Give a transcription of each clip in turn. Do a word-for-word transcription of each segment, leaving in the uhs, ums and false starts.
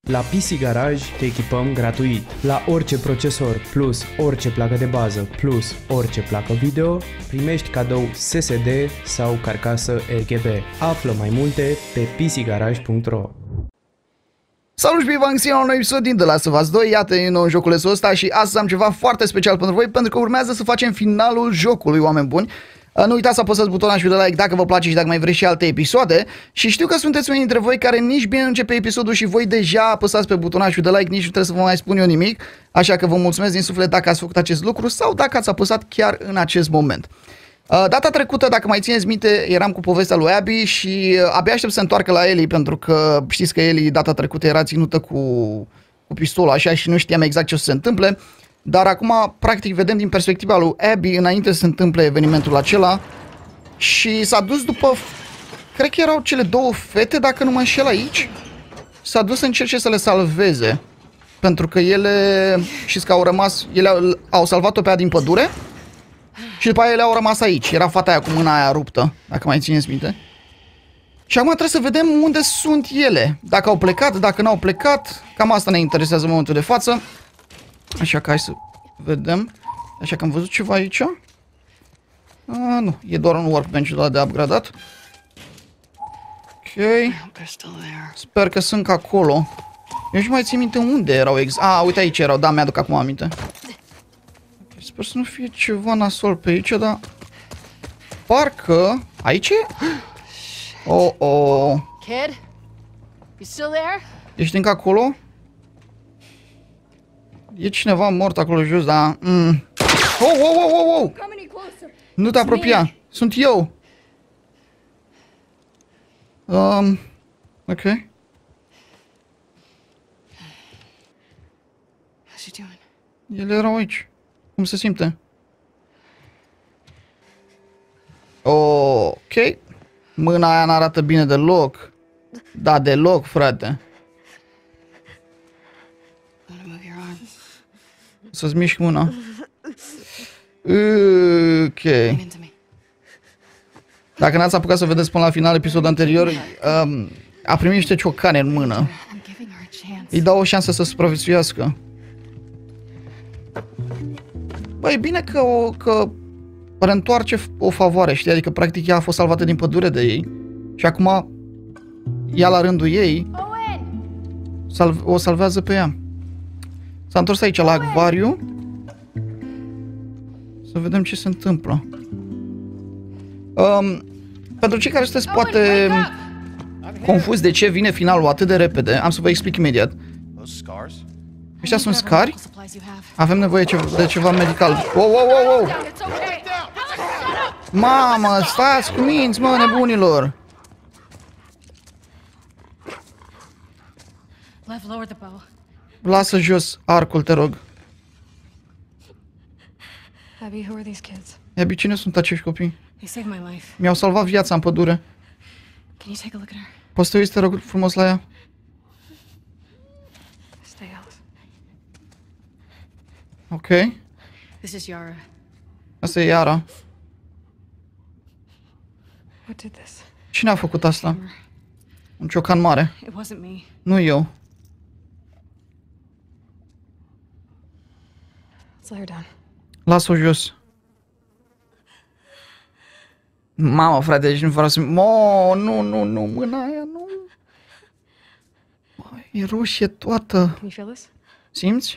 La P C Garage te echipăm gratuit. La orice procesor plus orice placă de bază plus orice placă video, primești cadou S S D sau carcasă R G B. Află mai multe pe p c garage punct ro. Salut și bine v-am găsit la un nou episod din The Last of Us doi, iată e nou joculețul ăsta și astăzi am ceva foarte special pentru voi, pentru că urmează să facem finalul jocului, oameni buni. Nu uitați să apăsați butonul de like dacă vă place și dacă mai vreți și alte episoade. Și știu că sunteți unii dintre voi care nici bine începe episodul și voi deja apăsați pe butonul de like, nici nu trebuie să vă mai spun eu nimic. Așa că vă mulțumesc din suflet dacă ați făcut acest lucru sau dacă ați apăsat chiar în acest moment. Data trecută, dacă mai țineți minte, eram cu povestea lui Abby și abia aștept să se întoarcă la Ellie, pentru că știți că Ellie data trecută era ținută cu, cu pistolul așa și nu știam exact ce o să se întâmple. Dar acum, practic, vedem din perspectiva lui Abby înainte să se întâmple evenimentul acela. Și s-a dus după, cred că erau cele două fete, dacă nu mă înșel aici. S-a dus să încerce să le salveze. Pentru că ele, știți că au rămas, ele au, au salvat-o pe aia din pădure. Și după aia ele au rămas aici. Era fata aia cu mâna aia ruptă, dacă mai țineți minte. Și acum trebuie să vedem unde sunt ele. Dacă au plecat, dacă n-au plecat. Cam asta ne interesează în momentul de față. Așa că hai să vedem. Așa că am văzut ceva aici. A, nu, e doar un workbench-ul ăla de upgradat. Ok. Sper că sunt acolo. Eu nu mai țin minte unde erau exact. A, uite aici erau, da, mi-aduc acum aminte. Sper să nu fie ceva nasol pe aici, dar... Parcă... Aici e? Oh, oh. Kid? You still there? Ești încă acolo? E cineva mort acolo jos, dar... Mm. Oh, oh, oh, oh, oh! Nu te apropia! Sunt eu! Um... Ok. Ele erau aici. Cum se simte? Ok. Mâna aia n-arată bine deloc. Da, deloc, frate. Să-ți mișc mâna. Ok. Dacă n-ați apucat să vedeți până la final episodul anterior, um, a primit niște ciocane în mână. Îi dau o șansă să supraviețuiască. Băi, e bine că o, că reîntoarce o favoare, știi? Adică practic ea a fost salvată din pădure de ei. Și acum ea la rândul ei salve, o salvează pe ea. S-a întors aici la acvariu. Să vedem ce se întâmplă. Um, pentru cei care sunteți poate confuzi de ce vine finalul atât de repede, am să vă explic imediat. Ăștia sunt scari? Avem nevoie de ceva medical. Wow, wow, wow, wow! Mamă, stați cu minți, mă, nebunilor! Lasă jos arcul, te rog. Abby, who are these kids? Abby, cine sunt acești copii? They saved my life. Mi-au salvat viața în pădure. Can you take a look at her? Poți să te uiți, te rog frumos la ea? Stay out. Ok. This is Yara. Asta e Yara. What did this? Cine a făcut asta? Un ciocan mare. It wasn't me. Nu eu. Let's lay her down. Las-o jos. Mamă, frate, deci nu vreau să... Mo, nu, nu, nu, mâna aia, nu. Bă, e roșie toată. Can you feel this? Simți?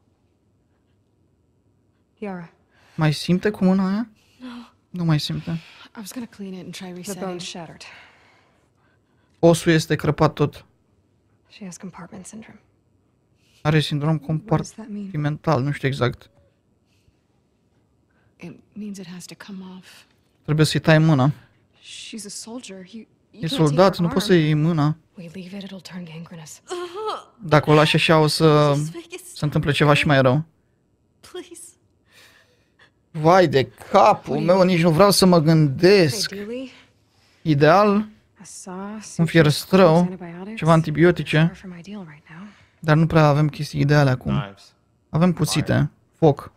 Yara. Mai simte cu mâna aia? No. Nu mai simte. I was gonna clean it and try resetting. The bone's shattered. Osul este crăpat tot. She has compartment syndrome. Are sindrom compartimental, nu știu exact. It means it has to come off. Trebuie să-i tai mâna. She's a soldier. You, you E can't soldat, take nu her poți să-i iei mâna. We leave it, it'll turn gangrenous. Dacă o lași așa, o să se întâmple ceva și mai rău. Please. Vai de capul meu, nici nu vreau să mă gândesc. Ideal, un fierăstrău, ceva antibiotice, dar nu prea avem chestii ideale acum. Avem cuțite, foc.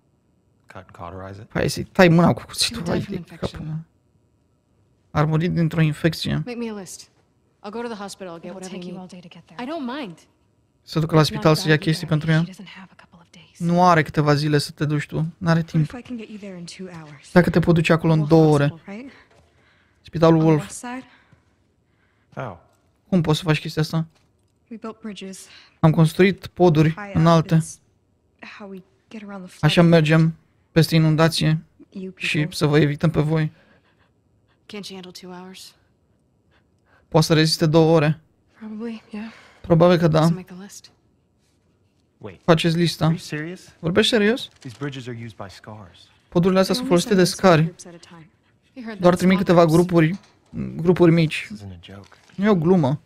Hai să-i tai mâna cu cuțitul. Vai de capul meu. Ar muri dintr-o infecție. Make me a list. I'll go to the hospital, I'll get whatever you need. I don't mind. Să ducă la spital să ia chestii pentru ea. She doesn't have a couple of days. Nu are câteva zile să te duci tu. N-are What timp. if I can get you there in two hours? Dacă te pot duce acolo în Wolf două ore. Hospital, right? Spitalul On the Wolf. west side, How? Cum poți să faci chestia asta? we built bridges Am construit poduri high up. înalte. It's how we get around the Așa flooding. mergem peste inundație You și people. să vă evităm pe voi. Can't you handle two hours? Poate să reziste două ore. Probably, yeah. Probabil că So da. make a list. Wait. Faceți Are lista. you serious? Vorbești serios? These bridges are used by scars. Podurile astea They sunt only folosite de send in small scari. groups at a time. You heard Doar that, trimit small câteva groups. grupuri, grupuri mici. This isn't a joke. Nu e o glumă.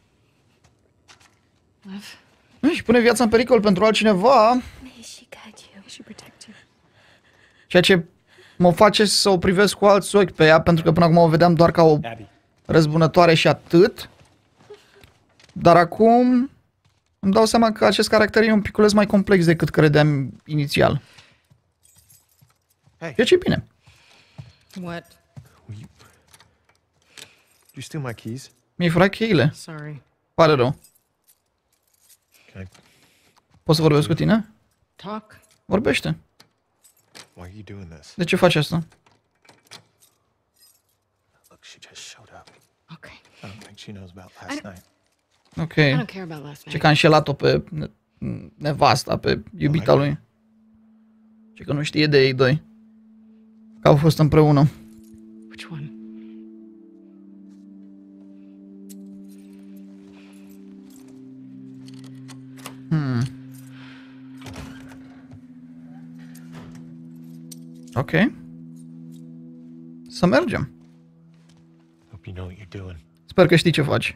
Lev, Și pune viața în pericol pentru altcineva, May she guide you. May she protect you. ceea ce mă face să o privesc cu alți ochi pe ea, pentru că până acum o vedeam doar ca o Abby, răzbunătoare și atât. Dar acum îmi dau seama că acest caracter e un piculeț mai complex decât credeam inițial. hey, Ceea ce e bine. what? will you... Did you steal my keys? Mi-ai furat cheile. Sorry. Pare rău. Can I... Poți să vorbesc cu tine? Talk? Vorbește. Why are you doing this? De ce faci asta? Look, she just showed up. Okay. I don't think she knows about last night. Ok. I don't care about last Ce night. că a înșelat-o pe ne- nevasta, pe iubita lui. Ce că nu știe de ei doi. Că au fost împreună. Which one? Hmm. Ok. Să mergem. Hope you know what you're doing. Sper că știi ce faci.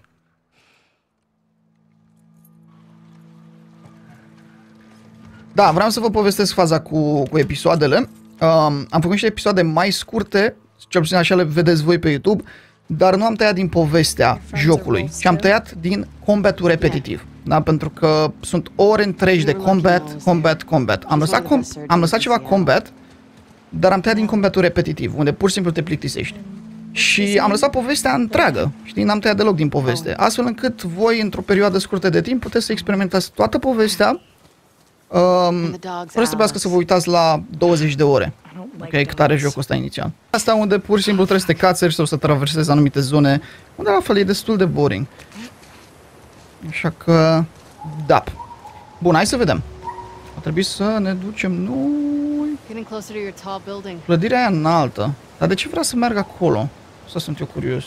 Da, vreau să vă povestesc faza cu, cu episoadele. Um, am făcut niște episoade mai scurte, cel puțin așa le vedeți voi pe YouTube, dar nu am tăiat din povestea jocului, ci am tăiat din combatul repetitiv. Da, pentru că sunt ore întregi de combat, combat, combat. Am lăsat, com- am lăsat ceva combat, dar am tăiat din combatul repetitiv, unde pur și simplu te plictisești. Și am lăsat povestea întreagă, știi, n-am tăiat deloc din poveste, astfel încât voi, într-o perioadă scurtă de timp, puteți să experimentați toată povestea, um, fără să trebuiască să vă uitați la douăzeci de ore. Ok, cât are jocul ăsta inițial. Asta unde pur și simplu trebuie să te cațeri sau să traversezi anumite zone, unde la fel e destul de boring. Așa că, da. Bun, hai să vedem. A trebui să ne ducem noi. Getting closer to your tall building. Clădirea aia înaltă. Dar de ce vrea să meargă acolo? Asta sunt eu curios.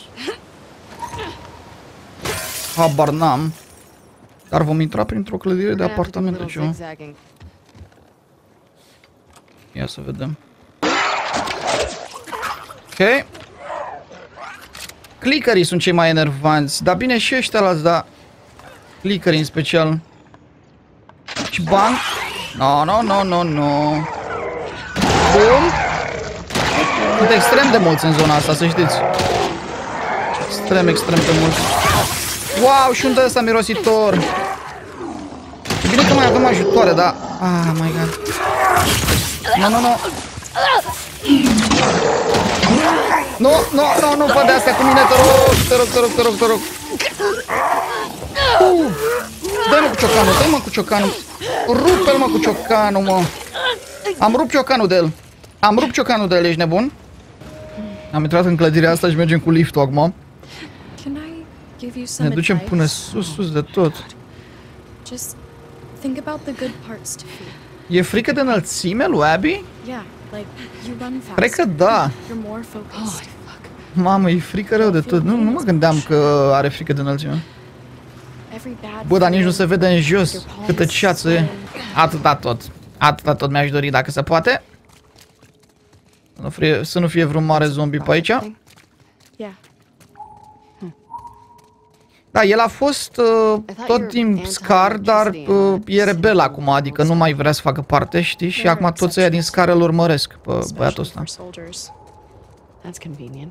Habar n-am. Dar vom intra printr-o clădire de We're gonna have to do a apartamente little ceva. zigzagging. Ia să vedem. Ok. Clickerii sunt cei mai enervanți. Dar bine și ăștia alți, dar clickerii în special. Și bang. No, no, no, no, no. Bun. Sunt extrem de mulți în zona asta, să știți. Extrem, extrem de mulți. Wow, și unde ăsta mirositor. E bine că mai avem ajutoare, dar... Ah, my god. Nu, nu, nu. Nu, nu, nu, nu fă de asta cu mine, te rog, te rog, te rog, te rog, te rog. Uh, dă-mă cu ciocanul, dă-mă cu ciocanul. Rupe-l, mă, cu ciocanul, mă. Am rupt ciocanul de el. Am rupt ciocanul de el, ești nebun? Am intrat în clădirea asta și mergem cu liftul acum. Can I give you some Ne ducem advice? până sus, sus de tot. Just think about the good parts to feed. E frică de înălțime lui Abby? Yeah, like you run fast. Cred că da. You're more focused. Mamă, e frică rău de tot. Nu, nu mă gândeam că are frică de înălțime. Every bad Bă, dar nici nu se feeling, vede în jos your palms câtă ceață e. sweating. Atâta tot. Atâta tot mi-aș dori dacă se poate. Să nu fie, să nu fie vreun mare zombie pe aici. Yeah. Da, el a fost uh, tot din Scar, dar uh, e rebel acum, adică nu mai vrea să facă parte, știi? Și acum toți ăia din Scar îl urmăresc pe băiatul Especially ăsta. for soldiers. That's convenient.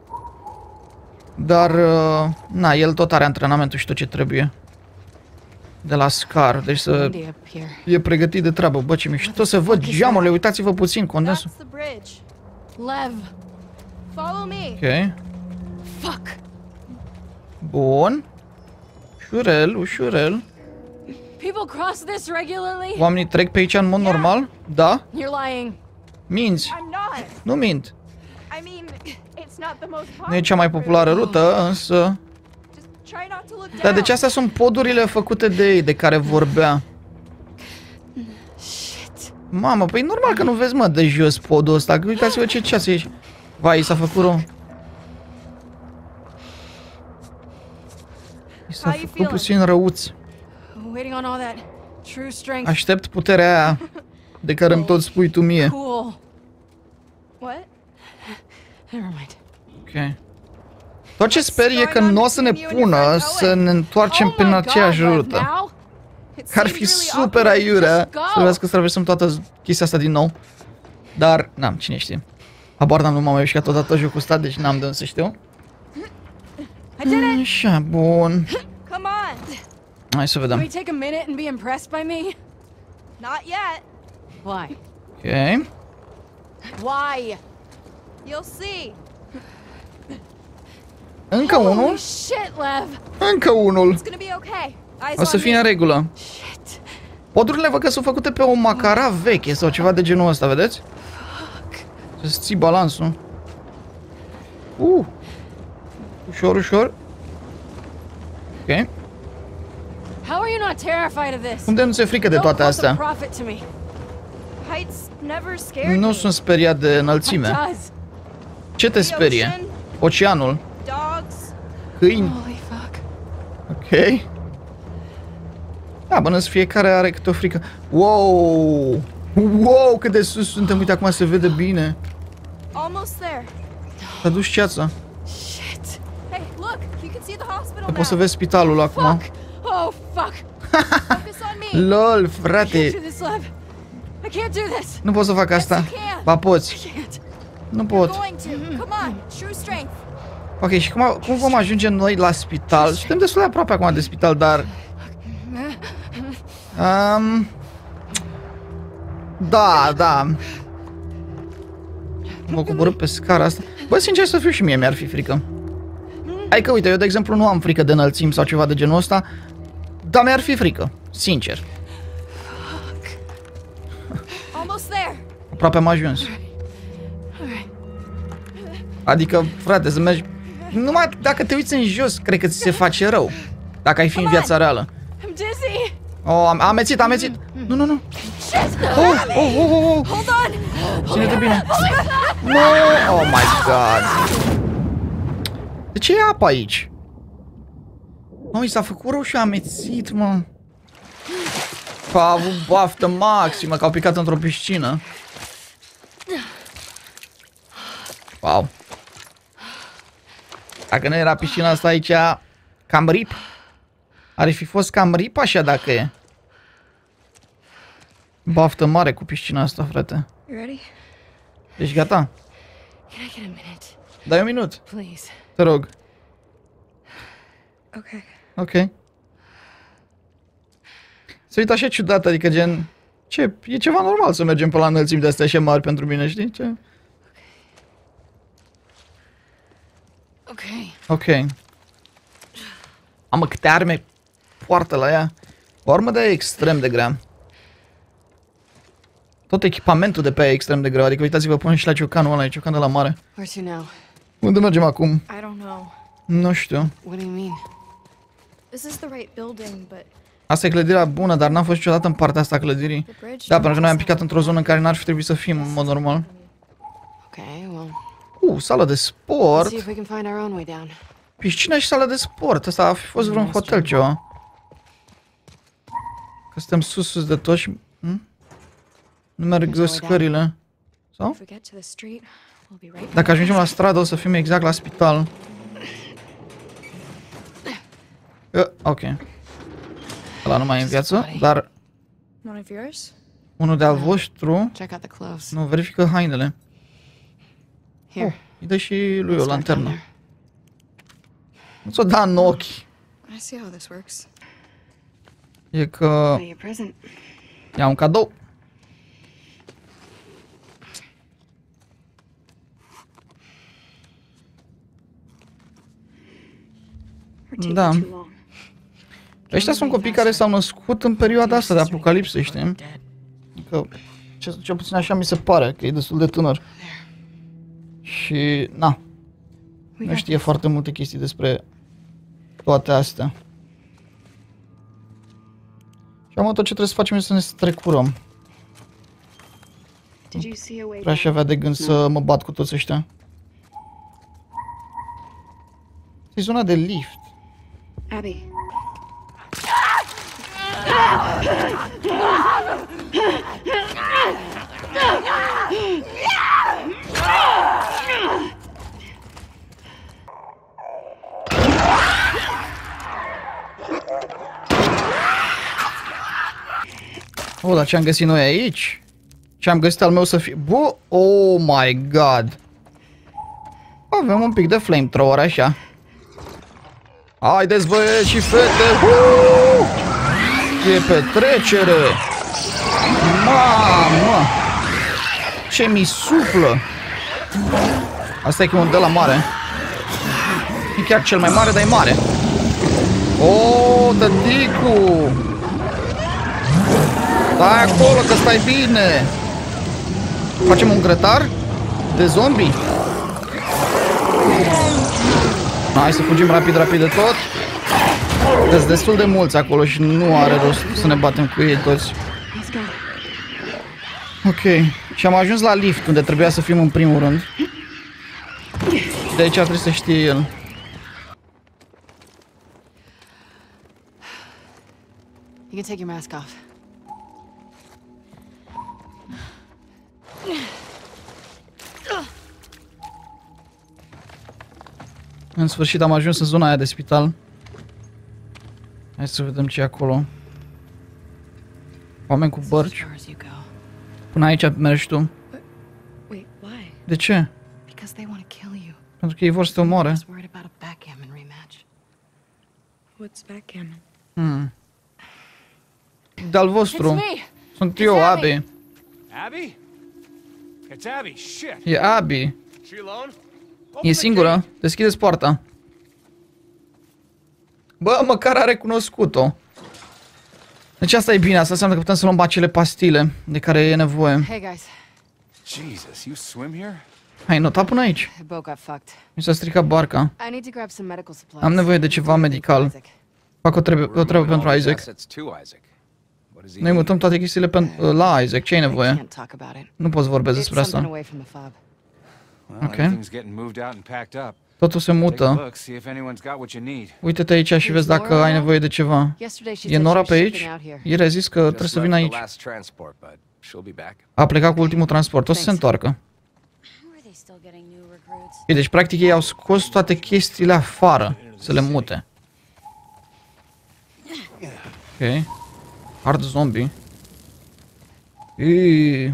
Dar, uh, na, el tot are antrenamentul și tot ce trebuie. De la Scar, deci să Windy up here. e pregătit de treabă. Bă, ce mișto să văd geamurile, uitați-vă puțin, condensul. That's the bridge. Lev! Follow me. Ok, Fuck! bun. Ușurel, ușurel. People cross this regularly? Oamenii trec pe aici în mod normal? Da? You're lying. Minți. I'm not. Nu mint. I mean, it's not the most Nu e cea mai populară rută, însă... Just try not to look down. Dar deci astea sunt podurile făcute de ei, de care vorbea. Shit. Mamă, păi normal că nu vezi, mă, de jos podul ăsta. Uitați-vă ce ceas e aici. Vai, s-a făcut rău. I s-a How you făcut feeling? puțin răuț. Waiting on all that true strength. Aștept puterea aia de care îmi tot spui tu mie. Cool. What? Never mind. Ok. Tot ce sper e că nu o să ne pună să ne întoarcem Oh pe my aceeași God, Lev, rută. now? It Ar seems fi really super awkward. aiurea Just go. să trebuiască să traversăm toată chestia asta din nou. Dar, n-am, cine știe. Habar n-am, nu m-am mai mișcat odată jocul ăsta, deci n-am de unde să știu. I did it. Așa, bun. Come on. Hai să Can we vedem. take a minute and be impressed by me? Not yet. Why? Ok. Why? You'll see. Încă Holy unul. shit, Lev. Încă unul. It's gonna be okay. Eyes O să on fie me. în regulă. Shit. Podurile văd că sunt făcute pe o macara veche sau ceva de genul ăsta, vedeți? Să-ți ții balansul. Uh. Ușor, ușor. Ok. How are you not terrified of this? Cum de nu ți-e frică de Don't toate quote the astea? prophet to me. Heights never scared Nu me. sunt speriat de înălțime. It does. Ce te The sperie? ocean, Oceanul? dogs. Câini? Holy fuck. Ok. Da, bănăți fiecare are câte o frică. Wow! Wow, cât de sus suntem. Uite, acum se vede bine. Almost there. S-a dus ceața. Shit. Hey, look. You can see the hospital Dar now. poți să vezi spitalul acum. Fuck. Oh, fuck. Focus on me. LOL, I can't frate. do this, Lev. I can't do this. Nu pot să fac asta. Yes, you can. Ba poți. I can't. Nu You're pot. going to. Come on. True strength. Ok, și cum, cum vom ajunge noi la spital? Suntem destul de aproape acum de spital, dar... Um, da, da. Mă coborâ pe scara asta. Bă, sincer să fiu, și mie mi-ar fi frică. Hai că, uite, eu de exemplu nu am frică de înălțimi sau ceva de genul ăsta, dar mi-ar fi frică, sincer. Almost there. Aproape am ajuns. Adică, frate, să mergi... Numai dacă te uiți în jos, cred că ți se face rău. Dacă ai fi în viața reală. I'm dizzy. Oh, am am amețit, am amețit. Nu, nu, nu. Shit. Oh, oh, oh, oh, oh. Hold on. Ține-te bine. No! Oh my god. De ce e apa aici? Mă, mi s-a făcut rău și a amețit, mă. Că a avut baftă maximă, că au picat într-o piscină. Wow. Dacă nu era piscina asta aici, cam rip. Ar fi fost cam rip așa dacă e. Baftă mare cu piscina asta, frate. You ready? Ești gata? Can I get a minute, Dai un minut, please? te rog. Okay. Ok. Se uită așa ciudat, adică gen... Ce? E ceva normal să mergem pe la înălțimi de astea așa mari pentru mine, știi? Ce? Okay. Ok. Amă, câte arme poartă la ea. O armă de aia e extrem de grea. Tot echipamentul de pe ea e extrem de greu. Adică uitați-vă, pune și la ciocanul ăla, e ciocan de la mare. Where to now? Unde mergem acum? I don't know. Nu știu. What do you mean? This is the right building, but Asta e clădirea bună, dar n-am fost niciodată în partea asta a clădirii. the bridge. Da, pentru că noi am picat într-o zonă în care n-ar fi trebuit să fim în mod normal. Okay, well, Uh, sală de let's sport. see if we can find our own way down. Piscina și sală de sport. Asta a fi fost vreun hotel ceva. Că suntem sus, sus de tot și... Hm? Nu merg scările. Sau? If we get to the street, we'll be right. Dacă ajungem la stradă o să fim exact la spital. Uh, ok. Ăla nu mai e în viață, dar One of yours? unul de al vostru Check out the clothes. nu verifică hainele. Here. Oh, îi dă și lui o Start down lanternă. there. Nu ți-o da în ochi. I see how this works. E că Oh, your present. ia un cadou. We're taking Da. too long. Ăștia sunt copii care s-au născut în perioada asta de apocalipsă, știi? Că, ce, cel puțin așa mi se pare, că e destul de tânăr. Și, na, nu știe foarte multe chestii despre toate astea. Și am tot ce trebuie să facem este să ne strecurăm. Prea și avea de gând să mă bat cu toți ăștia. E zona de lift. Abby. Oh, dar ce-am găsit noi aici? Ce-am găsit al meu să fie... Bă, oh my god! Avem un pic de flamethrower așa. Haideți băieți și fete! Uuu! E petrecere! Mamă! Ce mi suflă! Asta e că un de la mare. E chiar cel mai mare, dar e mare. Oh, tăticu! Stai acolo că stai bine! Facem un grătar de zombie? Hai să fugim rapid, rapid de tot. Sunt destul de mulți acolo și nu are rost să ne batem cu ei toți. Ok. Și am ajuns la lift, unde trebuia să fim în primul rând. De aici trebuie să știe el. You can take your mask off. În sfârșit am ajuns în zona aia de spital. Hai să vedem ce e acolo. Oameni cu bărci. Până aici mergi tu. Wait, why? De ce? Because they want to kill you. Pentru că ei vor să te omoare. Just worried about a backgammon rematch. What's backgammon? Hmm. De-al vostru. It's me. Sunt eu, Abby. Abby? It's Abby. Shit. E Abby. She alone? E singură. Deschideți poarta. Bă, măcar a recunoscut-o. Deci asta e bine, asta înseamnă că putem să luăm acele pastile de care e nevoie. Hey guys, Jesus, you swim here? Hai, nota până aici. the boat got fucked. Mi s-a stricat barca. I need to grab some medical supplies. Am nevoie de ceva medical. Fac o treabă, o treabă pentru Isaac. Noi mutăm toate chestiile pe, la Isaac. Ce ai I nevoie? can't talk about it. Nu poți vorbi It's despre asta. something away from the fob. Well, Okay. everything's getting moved out and packed up. Totul se Take a mută. look, see if anyone's got what you need. Uite-te aici și vezi dacă ai nevoie de ceva. Yesterday she E said Nora she pe was aici? shipping out here. Ieri a zis că trebuie să vină aici. A plecat cu ultimul transport. O să se întoarcă. E, deci practic ei au scos toate chestiile afară. Să le mute. Ok. Hard zombie. Eee.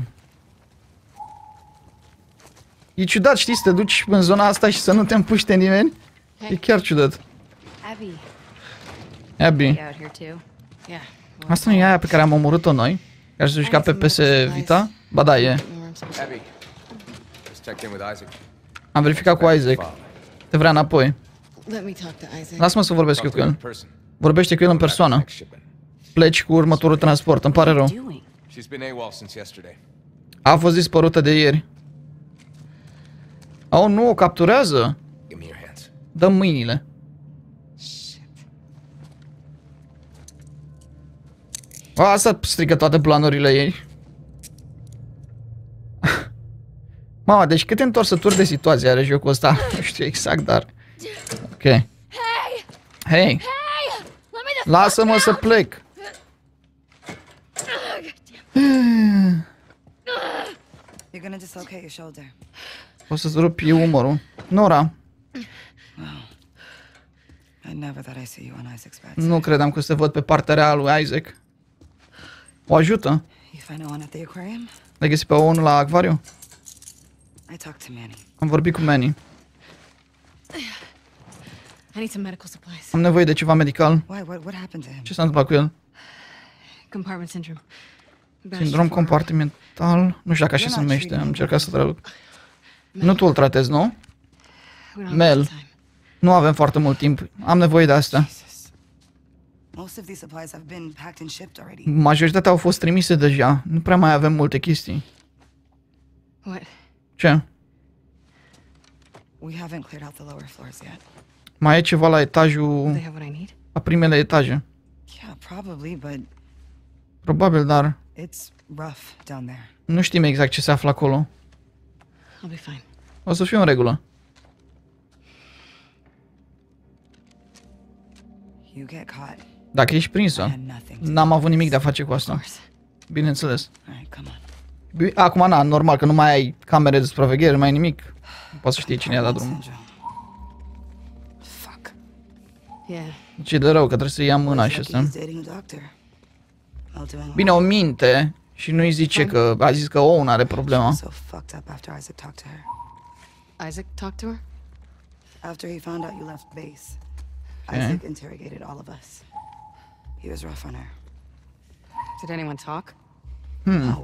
E ciudat, știi, să te duci în zona asta și să nu te împuște nimeni. E chiar ciudat. Abby. Abby. Out here too. Yeah. Asta nu e aia pe care am omorât-o noi? Care se juca pe P S Vita? Ba da, e. Abby, just checked in with Isaac. Am verificat cu Isaac. Te vrea înapoi. Let me talk to Isaac. Lasă-mă să vorbesc eu Talk cu to him in el. person. Vorbește cu el în persoană. Next shipment. Pleci cu următorul transport, îmi pare rău. Doing? She's been AWOL since yesterday. A fost dispărută de ieri. Oh, nu, o capturează. Give me your hands. Dă mâinile. O, asta strică toate planurile ei. Mama, deci câte întorsături de situație are jocul ăsta? Nu știu exact, dar... Ok. Hei! Hei! Lasă-mă să plec! You're gonna dislocate your shoulder. O să-ți rupi umărul. Nora, I never thought I'd see you on Isaac's bed. nu credeam că o să te văd pe partea reală lui Isaac. O ajută? You find no one at the aquarium? L-ai găsit pe unul la acvariu? I talked to Manny. Am vorbit cu Manny. I need some medical supplies. Am nevoie de ceva medical. Why? What? What happened to him? Ce s-a întâmplat cu el? Compartment syndrome. Bashed Sindrom forward. compartimental. Nu știu dacă așa se numește. Am încercat să traduc. Nu tu îl tratezi, nu? We don't have Mel. much time. Nu avem foarte mult timp. Am nevoie de asta. Jesus. Most most of these supplies have been packed and shipped already. Majoritatea au fost trimise deja. Nu prea mai avem multe chestii. What? Ce? We haven't cleared out the lower floors yet. Mai e ceva la etajul... They have what I need? La primele etaje. Yeah, probably, but Probabil, dar it's rough down there. nu știm exact ce se află acolo. I'll be fine. O să fie în regulă. You get caught. Dacă ești I prinsă, had nothing to n-am avut nimic de a face cu Of asta. course. Bineînțeles. Alright, come on. Bi- Acum, na, normal că nu mai ai camere de supraveghere, nu mai ai nimic. Nu poți să știi cine i-a dat drumul. Syndrome. Fuck. Yeah. Ce de rău că trebuie să ia mâna și Lucky asta. he's dating a doctor. I'll do it. Bine, o minte și nu-i zice că a zis că Owen are problema. So fucked up after Isaac talked to her. Isaac talked to her? After he found out you left base, Okay. Isaac interrogated all of us. He was rough on her. Did anyone talk? No.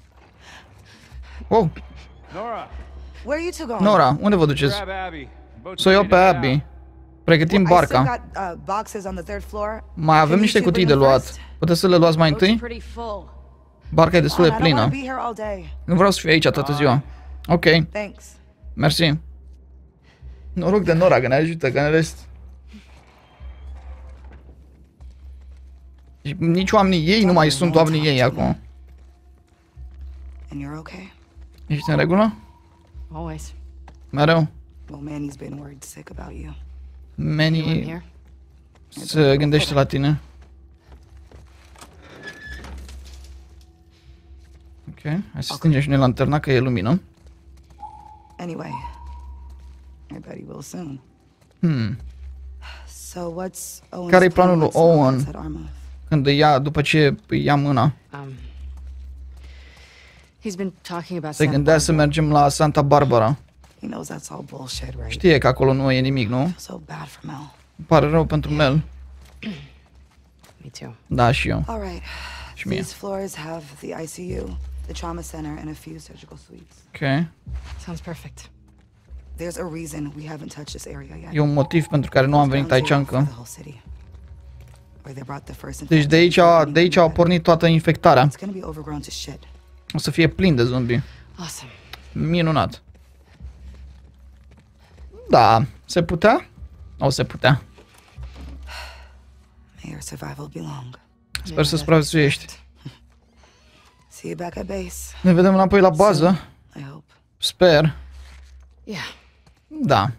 Oh, Nora, Where are you two going? Nora, unde vă duceți? grab Abby. Boat's Să o iau ready pe to head Abby. out. Pregătim I still barca. got uh, boxes on the third floor. Mai avem Can niște you two cutii de bring them luat. first? Puteți să le luați mai Boat's întâi? pretty full. Barca e destul Oh, de I don't want plină. to be here all day. Nu vreau să fiu aici toată ziua. Ok, Thanks. mersi. Noroc de Nora că ne ajută, că în rest... Și nici oamenii ei nu mai sunt oamenii ei acum. And you're okay? Ești în regulă? Always. Mereu. Well, Manny's been worried sick about you. You in Manny here? se gândește la tine. Ok, hai să stingem și noi lanterna că e lumină. Anyway, I bet he will soon. Hmm. So what's Owen's Care-i plan planul lui with someone Owen? that's at Armagh? Când îi ia, după ce îi ia mâna, Um. He's been talking about se Santa gândea să Barbara. mergem la Santa Barbara. He knows that's all bullshit, right? Știe că acolo nu e nimic, nu? I feel so bad for Mel. Îmi pare rău pentru Mel. Me too. Da, și eu. All right. Și mie. These floors have the I C U, the trauma center, and a few surgical suites. Ok. Sounds perfect. There's a reason we haven't touched this area yet. E un motiv pentru care nu am venit aici Ground zero for încă. the whole city, where they brought the first Deci de aici, de aici a pornit toată infectarea. It's gonna be overgrown to shit. O să fie plin de zombi. Awesome. Minunat. Da, se putea? O se putea. May your survival be long. Sper să supraviețuiești. See you back at base. Ne vedem înapoi la bază. I hope. Sper. Yeah. Da.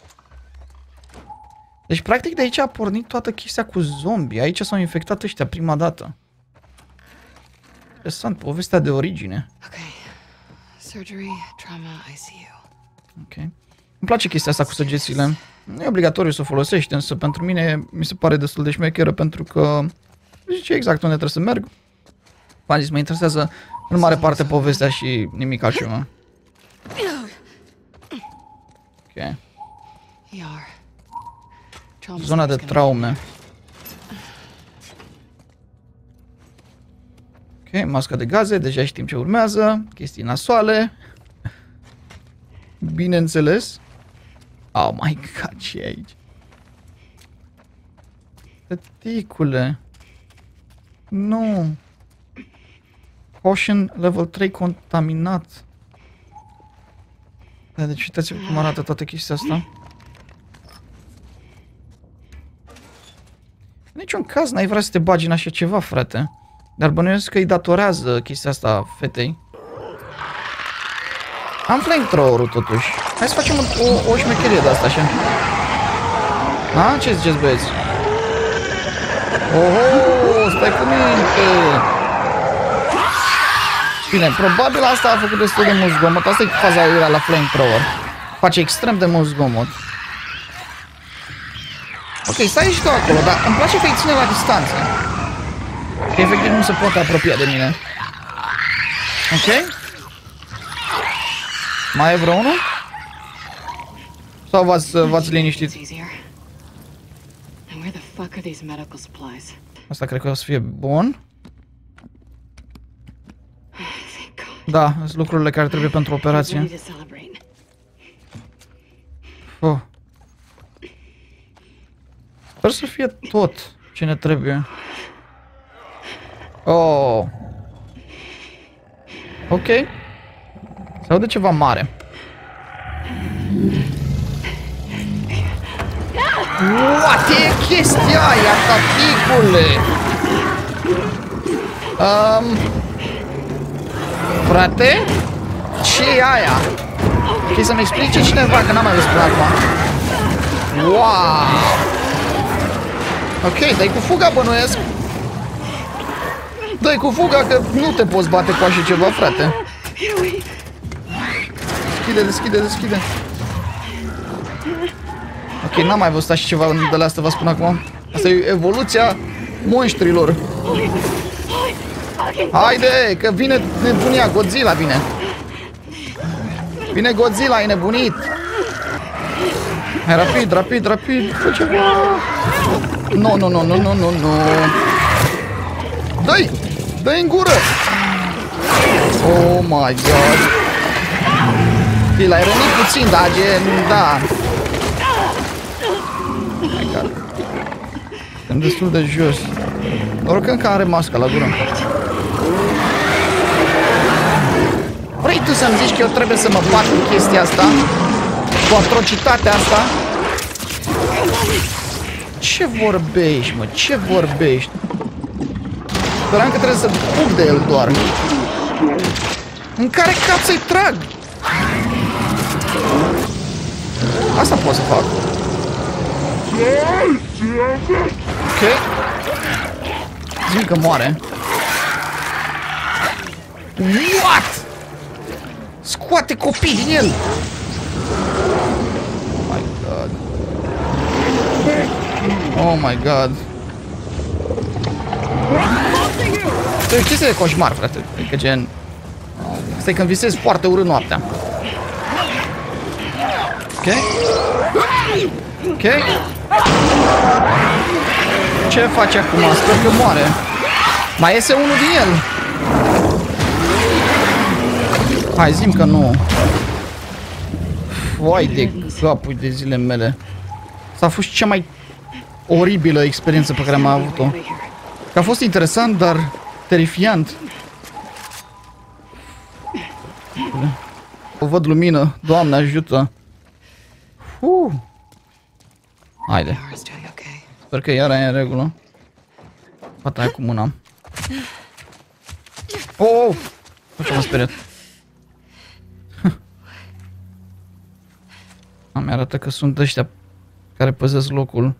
Deci practic de aici a pornit toată chestia cu zombi. Aici s-au infectat ăștia prima dată. Interesant, povestea de origine. Okay. Surgery, trauma, I C U. Ok. Îmi place chestia asta cu săgețile. Nu e obligatoriu să o folosești, însă pentru mine mi se pare destul de șmecheră pentru că zice exact unde trebuie să merg. V-am zis, mă interesează în mare parte povestea și nimic altceva. Ok. E R. Trauma Zona de center's gonna- traume. Ok, masca de gaze, deja știm ce urmează. Chestii nasoale. Bineînțeles. Oh my god, ce e aici? Tăticule. Nu. Caution level trei contaminat. Da, deci uitați-vă cum arată toată chestia asta. În niciun caz n-ai vrea să te bagi în așa ceva, frate. Dar bănuiesc că îi datorează chestia asta fetei. Am flamethrower-ul totuși. Hai să facem o, o șmecherie de asta așa. A? Ce ziceți, băieți? Oho, stai cu minte. Bine, probabil asta a făcut destul de mult zgomot. Asta e faza iurea la flamethrower. Face extrem de mult zgomot. Ok, stai și tu acolo, dar îmi place că îi ține la distanță. Că efectiv nu se poate apropia de mine. Ok? Mai e vreo unul? Sau v-ați, v-ați liniștit? It's easier. And where the fuck are these medical supplies? Asta cred că o să fie bun. Thank God. Da, sunt lucrurile care trebuie pentru We operație. need to celebrate. Oh. Sper să fie tot Ce ne trebuie? Oh. Ok. Se aude ceva mare. What e chestia aia, taticule? Um, frate? Ce e aia? Ok, să-mi explice cineva, că n-am mai văzut până acum. Wow! Ok, dai cu fuga, bănuiesc. Dai cu fuga, că nu te poți bate cu așa ceva, frate. Deschide, deschide, deschide. Ok, n-am mai văzut așa ceva de la asta, vă spun acum. Asta e evoluția monștrilor. Haide, că vine nebunia, Godzilla vine. Vine Godzilla, e nebunit. Hai, rapid, rapid, rapid. Fă ceva. Nu, nu, nu, nu, nu, nu, nu. Dă-i! Dă-i în gură! Oh my god. Ok, l-ai rănit puțin, dar gen, da. Oh my god. Sunt destul de jos. Noroc că încă are masca la gură. Vrei tu să-mi zici că eu trebuie să mă bat cu chestia asta? Cu atrocitatea asta? Ce vorbești, mă? Ce vorbești? Speram că trebuie să fug de el doar. În care cap să-i trag? Asta pot să fac. Ok. Zic că moare. What? Scoate copii din el! Oh my god. Oh my god. E o chestie de coșmar, frate. Adică gen... Stai când visezi foarte urât noaptea. Ok? Ok? Ce face acum? Sper că moare. Mai iese unul din el. Hai, zi-mi că nu. Vai de capul de zile mele. S-a fost cea mai oribilă experiență pe care am avut-o. Că a fost interesant, dar terifiant. O văd lumină. Doamne, ajută. Uh. Haide. Sper că iar e în regulă. Bataia cu mâna. Oh, oh. Ce m-a speriat. Îmi arată că sunt ăștia care păzesc locul.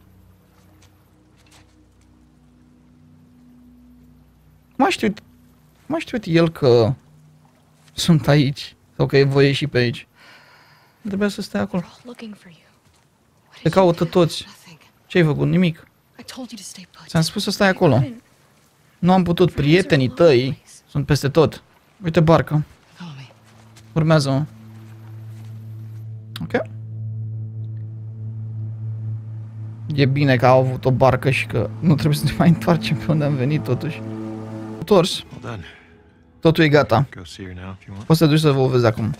Cum a știut, cum a știut el că sunt aici? Sau că voi ieși pe aici? Trebuia să stai acolo. Te caută toți. Ce ai făcut? Nimic. Ți-am spus să stai acolo. Nu am putut. Prietenii tăi sunt peste tot. Uite barca. Urmează-mă. Ok. E bine că au avut o barcă și că nu trebuie să ne mai întoarcem pe unde am venit totuși. Întors. Totul e gata. Poți să te duci să vă vezi acum.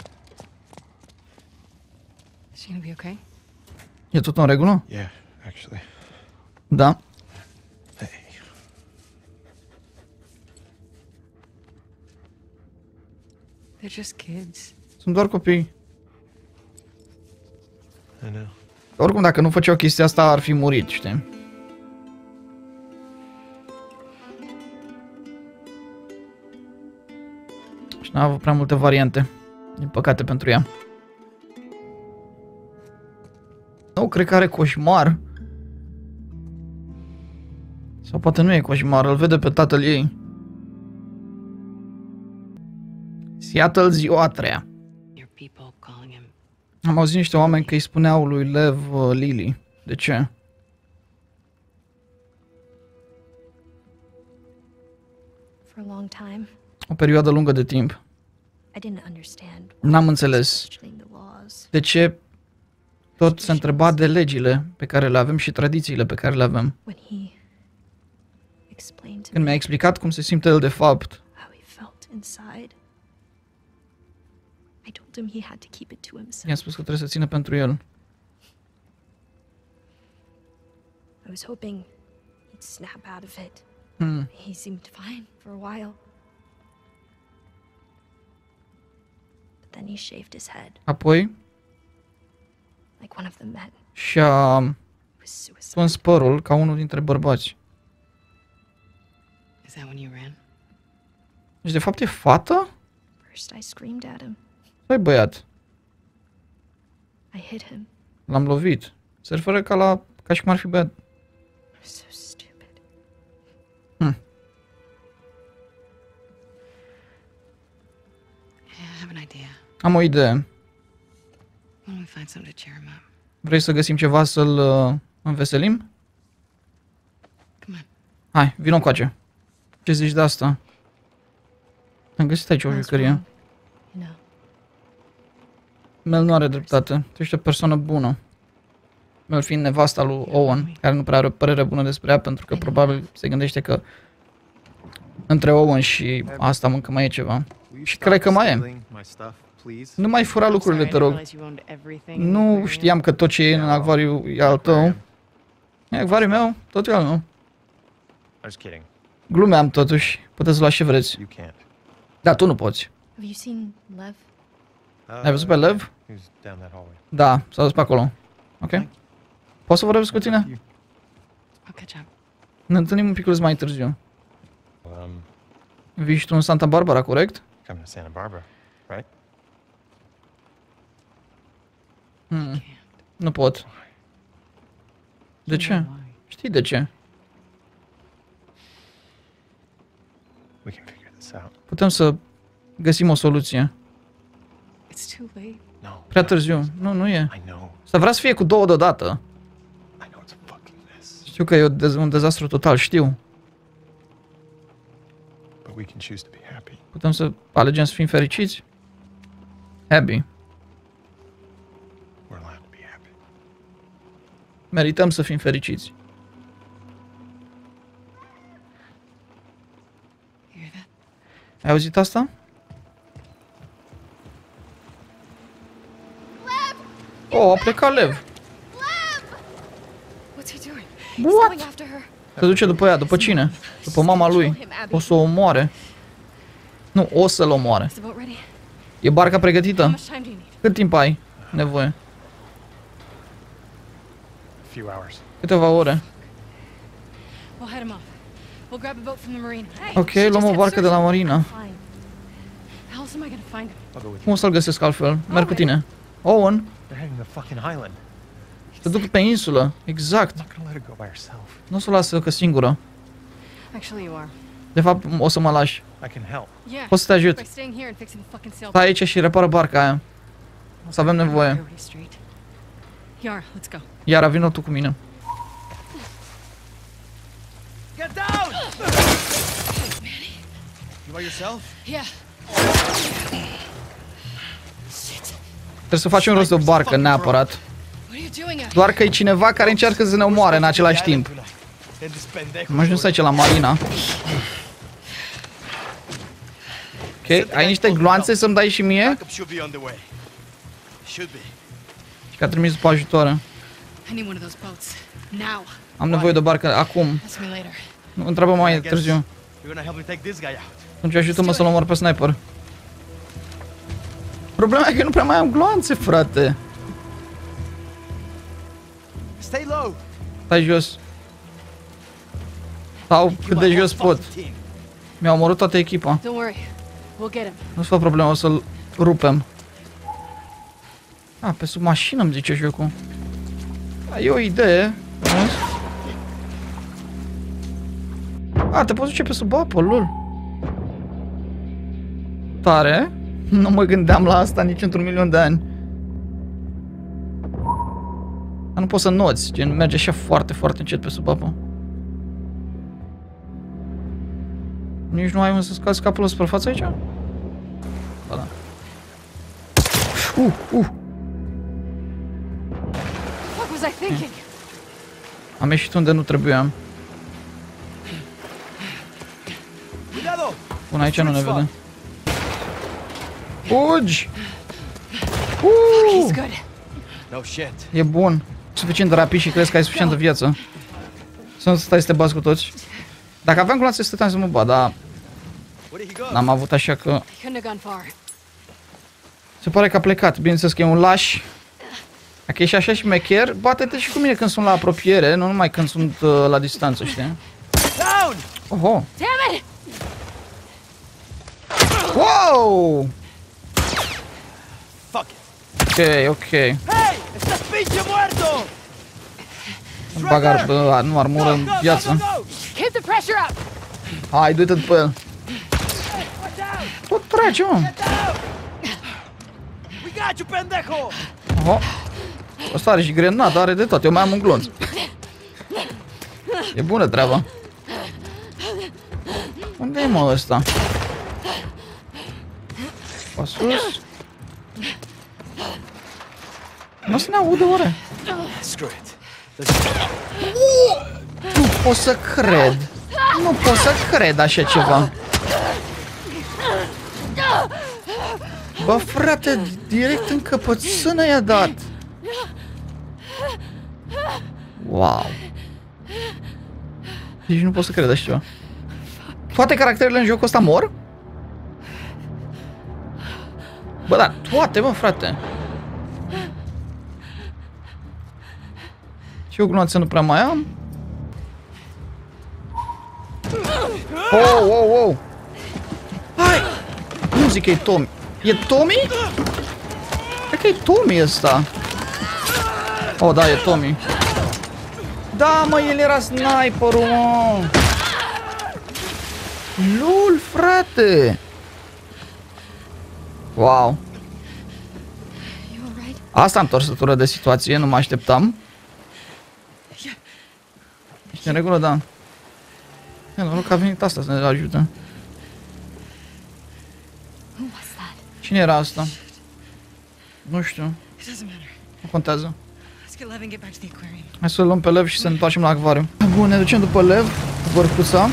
E tot în regulă? Da. Sunt doar copii. Oricum, dacă nu făceau chestia asta, ar fi murit, știi? Și n-a avut prea multe variante. Din păcate pentru ea. Nu, cred că are coșmar. Sau poate nu e coșmar, îl vede pe tatăl ei. Seattle, ziua a treia. Am auzit niște oameni că îi spuneau lui Lev uh, Lily. De ce? O perioadă lungă de timp. N-am înțeles de ce tot se întreba de legile pe care le avem și tradițiile pe care le avem. Când mi-a explicat cum se simte el de fapt, i-am spus că trebuie să țină pentru el. he'd snap out of it. Hmm. He seemed fine for a while. But then he shaved his head, Apoi like one of the men. și-a It was suicide. tuns părul ca unul dintre bărbați. Is that when you ran? Deci de fapt e fată? First I screamed at him. Băi băiat, I hit him. l-am lovit. Se referă ca la, ca și cum ar fi băiat. I'm so stupid. Yeah, I have an idea. Am o idee. Why don't we find something to cheer him up? Vrei să găsim ceva să-l uh, înveselim? Come on. Hai, vino încoace. Ce zici de asta? Am găsit aici o What's jucărie. wrong? You know. Mel nu are dreptate. Tu ești o persoană bună. Mel fiind nevasta lui Owen, care nu prea are o părere bună despre ea, pentru că probabil se gândește că între Owen și asta încă mai e ceva. Și cred că mai e. Nu mai fura lucrurile, te rog. Nu știam că tot ce e în acvariu e al tău. E acvariul meu, tot e al meu. Glumeam totuși. Puteți lua ce vreți. Dar tu nu poți. Have you seen Lev? Ai văzut pe Lev? Da, s-a dus pe acolo. Ok. Poți să vorbesc cu tine? I'll catch up. Ne întâlnim un pic mai târziu. Vii și tu în Santa Barbara, corect? Coming to Santa Barbara, right? Hmm. Nu pot. De ce? Știi de ce? We can figure this out. Putem să găsim o soluție. It's too late. No. Prea târziu. Nu, nu e. I know. Să vrea să fie cu două deodată. I know it's a fucking mess. Știu că e o dez- un dezastru total, știu. But we can choose to be happy. Putem să alegem să fim fericiți? Happy. We're allowed to be happy. Merităm să fim fericiți. You hear that? Ai auzit asta? Oh, a plecat Lev. What's he doing? He's What? going after her. Se duce după ea, după cine? După mama lui. O să o omoare. Nu, o să-l omoare. Is the boat ready? E barca How pregătită? much time do you need? Cât timp ai nevoie? A few hours. Câteva ore. We'll head him off. We'll grab a boat from the marina. Hey, Ok, she luăm just o had barcă de la surgery. marina. Fine. How else am I gonna find him? I'll go with Cum you. o să-l găsesc altfel? Merg cu tine. Owen, They're heading to the fucking island. te duc pe insulă. Exact. I'm not gonna let her go by herself. Nu o să o las că singură. Actually, you are. De fapt, o să mă lași. I can help. Yeah. Poți să te ajut. By staying here and fixing the fucking sail. Stai aici și repară barca aia. O să avem nevoie. Priority Street. Yara, let's go. Iar vină tu cu mine. Get down! You by yourself? Yeah. Trebuie să facem rost de o barcă neapărat. What are you doing out Doar că e cineva care încearcă să ne omoare în același timp. Am ajuns aici la marina. Ok, ai niște gloanțe să-mi dai și mie? Backup should be on the way. Should be. Și că a trimis după ajutoare. I need one of those boats. Now. Am nevoie de o barcă acum. Ask me later. Nu, întreabă mai I guess târziu. You're gonna help me take this guy out. Atunci ajută-mă să-l omor pe sniper. Problema e că nu prea mai am gloanțe, frate. Stay low. Stai jos. Sau cât de jos pot. Mi-au omorât toată echipa. Don't worry. We'll get him. Nu-ți fă problemă, o să-l rupem. Ah, pe sub mașină îmi zice jocul. A, e o idee. Auzi? A, te poți duce pe sub apă, lol. Tare. Nu mă gândeam la asta nici într-un milion de ani. Dar nu poți să noți, gen merge așa foarte, foarte încet pe sub apă. Nici nu ai unde să scazi capul la suprafață aici? Ba da. Uh, uh. What was I thinking? Am ieșit unde nu trebuiam. Cuidado. Până aici nu ne vede. Fugi! Uh! He's good. No shit. E bun. Suficient de rapid și crezi că ai suficientă viață. Să nu stai să te bați cu toți. Dacă aveam gloanțe, stăteam să mă bat, dar n-am avut așa că... Se pare că a plecat. Bineînțeles că e un laș. Dacă ești așa și mecher, bate-te și cu mine când sunt la apropiere, nu numai când sunt uh, la distanță, știi? Oho! Wow! Fuck it. Ok, ok. Hey, estás pinche muerto. Îmi bag ar, bă, nu armură în viață. Keep the pressure up. Hai, du-te pe el. Tot trage, mă. We got you, pendejo. Oho. Ăsta are și grenadă, are de tot. Eu mai am un glonț. E bună treaba. Unde e, mă, ăsta? Pa sus. Nu se ne audă, oare? Screw it. Nu pot să cred. Nu pot să cred așa ceva. Bă, frate, direct în căpățână i-a dat. Wow. Deci nu pot să cred așa ceva. Toate caracterele în jocul ăsta mor? Bă, da, toate, bă, frate. Și eu gloanță nu prea mai am. Oh, oh, oh. Hai! Nu zic că e Tommy. E Tommy? Cred că e Tommy ăsta. Oh, da, e Tommy. Da, mă, el era sniperul, mă. Lul, frate. Wow. Asta întorsătură de situație, nu mă așteptam. Ești în regulă, da. E, noroc că a venit asta să ne ajute. Cine era asta? Nu știu. Nu contează. Hai să luăm pe Lev și să ne întoarcem la acvariu. Bun, ne ducem după Lev, cu bărcuța.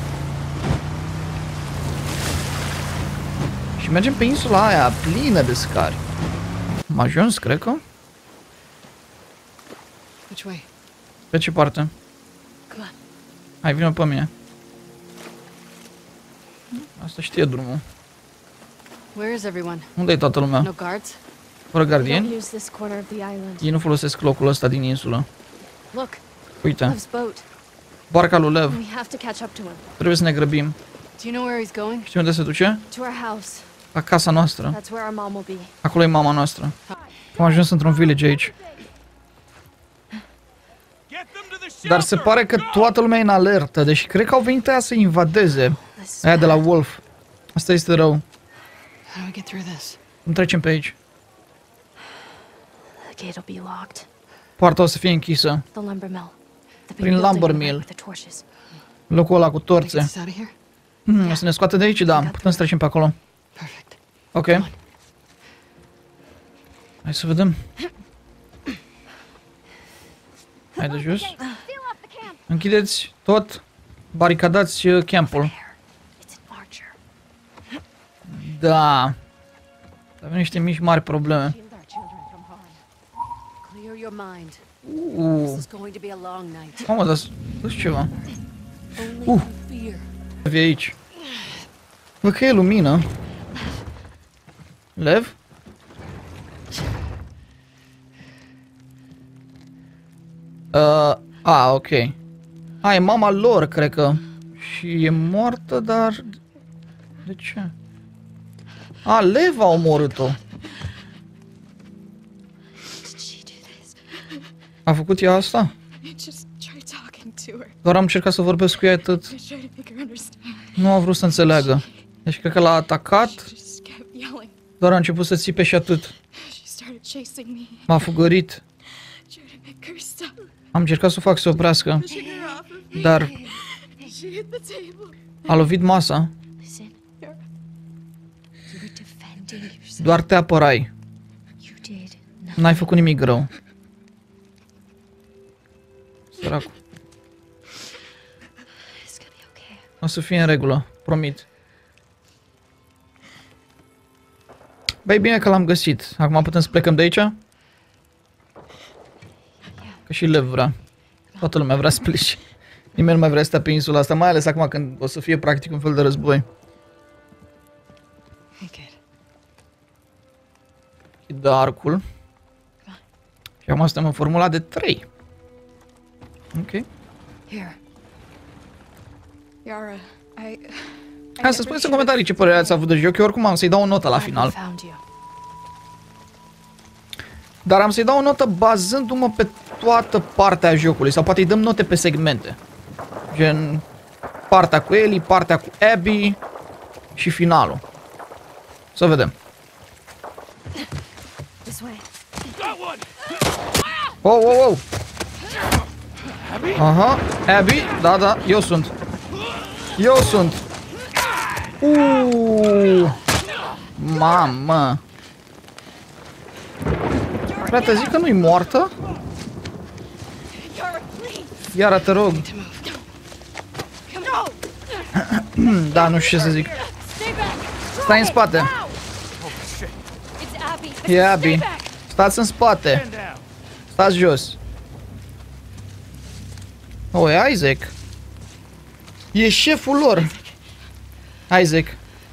Și mergem pe insula aia, plină de scari. Am ajuns, cred că. Pe ce parte? Hai, vină pe mine. Asta știe drumul. Unde e toată lumea? Fără gardieni? Ei nu folosesc locul ăsta din insulă. Uite. Barca lui Lev. Trebuie să ne grăbim. Știi unde se duce? La casa noastră. Acolo e mama noastră. Am ajuns într-un village aici. Dar se pare că toată lumea e în alertă, deși cred că au venit aia să invadeze. Aia de la Wolf. Asta este rău. Cum trecem pe aici? Poarta o să fie închisă. Prin lumber mill. Locul ăla cu torțe. Hmm, o să ne scoate de aici, da. Putem să trecem pe acolo. Ok. Hai să vedem. Hai de jos. Închideți tot. Baricadați campul. Da. Avem niște mici mari probleme. Uh. Mamă, dar dă ceva. Uh. Vii aici. Văd că e lumină. Lev? Uh, a, ok. A, e mama lor, cred că. Și e moartă, dar... De ce? A, Lev a omorât-o. A făcut ea asta? Doar am încercat să vorbesc cu ea atât. Nu a vrut să înțeleagă. Deci cred că l-a atacat. Doar a început să țipe și atât. M-a fugărit. Am încercat să o fac să oprească. Dar a lovit masa. Doar te apărai. N-ai făcut nimic rău. Săracu. O să fie în regulă, promit. Băi, bine că l-am găsit. Acum putem să plecăm de aici? Că și Lev vrea. Toată lumea vrea să plece. Nimeni nu mai vrea să stea pe insula asta, mai ales acum când o să fie practic un fel de război. Hey, kid. Și dă arcul. Și acum suntem în formula de trei. Ok. Here. Yara, I... Hai să spuneți în comentarii ce părere ați avut de joc. Eu oricum am să-i dau o notă la final. Found you. Dar am să-i dau o notă bazându-mă pe toată partea jocului. Sau poate îi dăm note pe segmente. Gen partea cu Ellie, partea cu Abby și finalul. Să vedem. This way. Oh, oh, oh. Aha, Abby, da, da, eu sunt. Eu sunt. Uuu. Mamă. Frate, zic că nu-i moartă? Iara, te rog. Da, nu știu ce să zic. Stai în spate. E Abby. Stați în spate. Stați jos. Oh, e Isaac. E șeful lor. Isaac.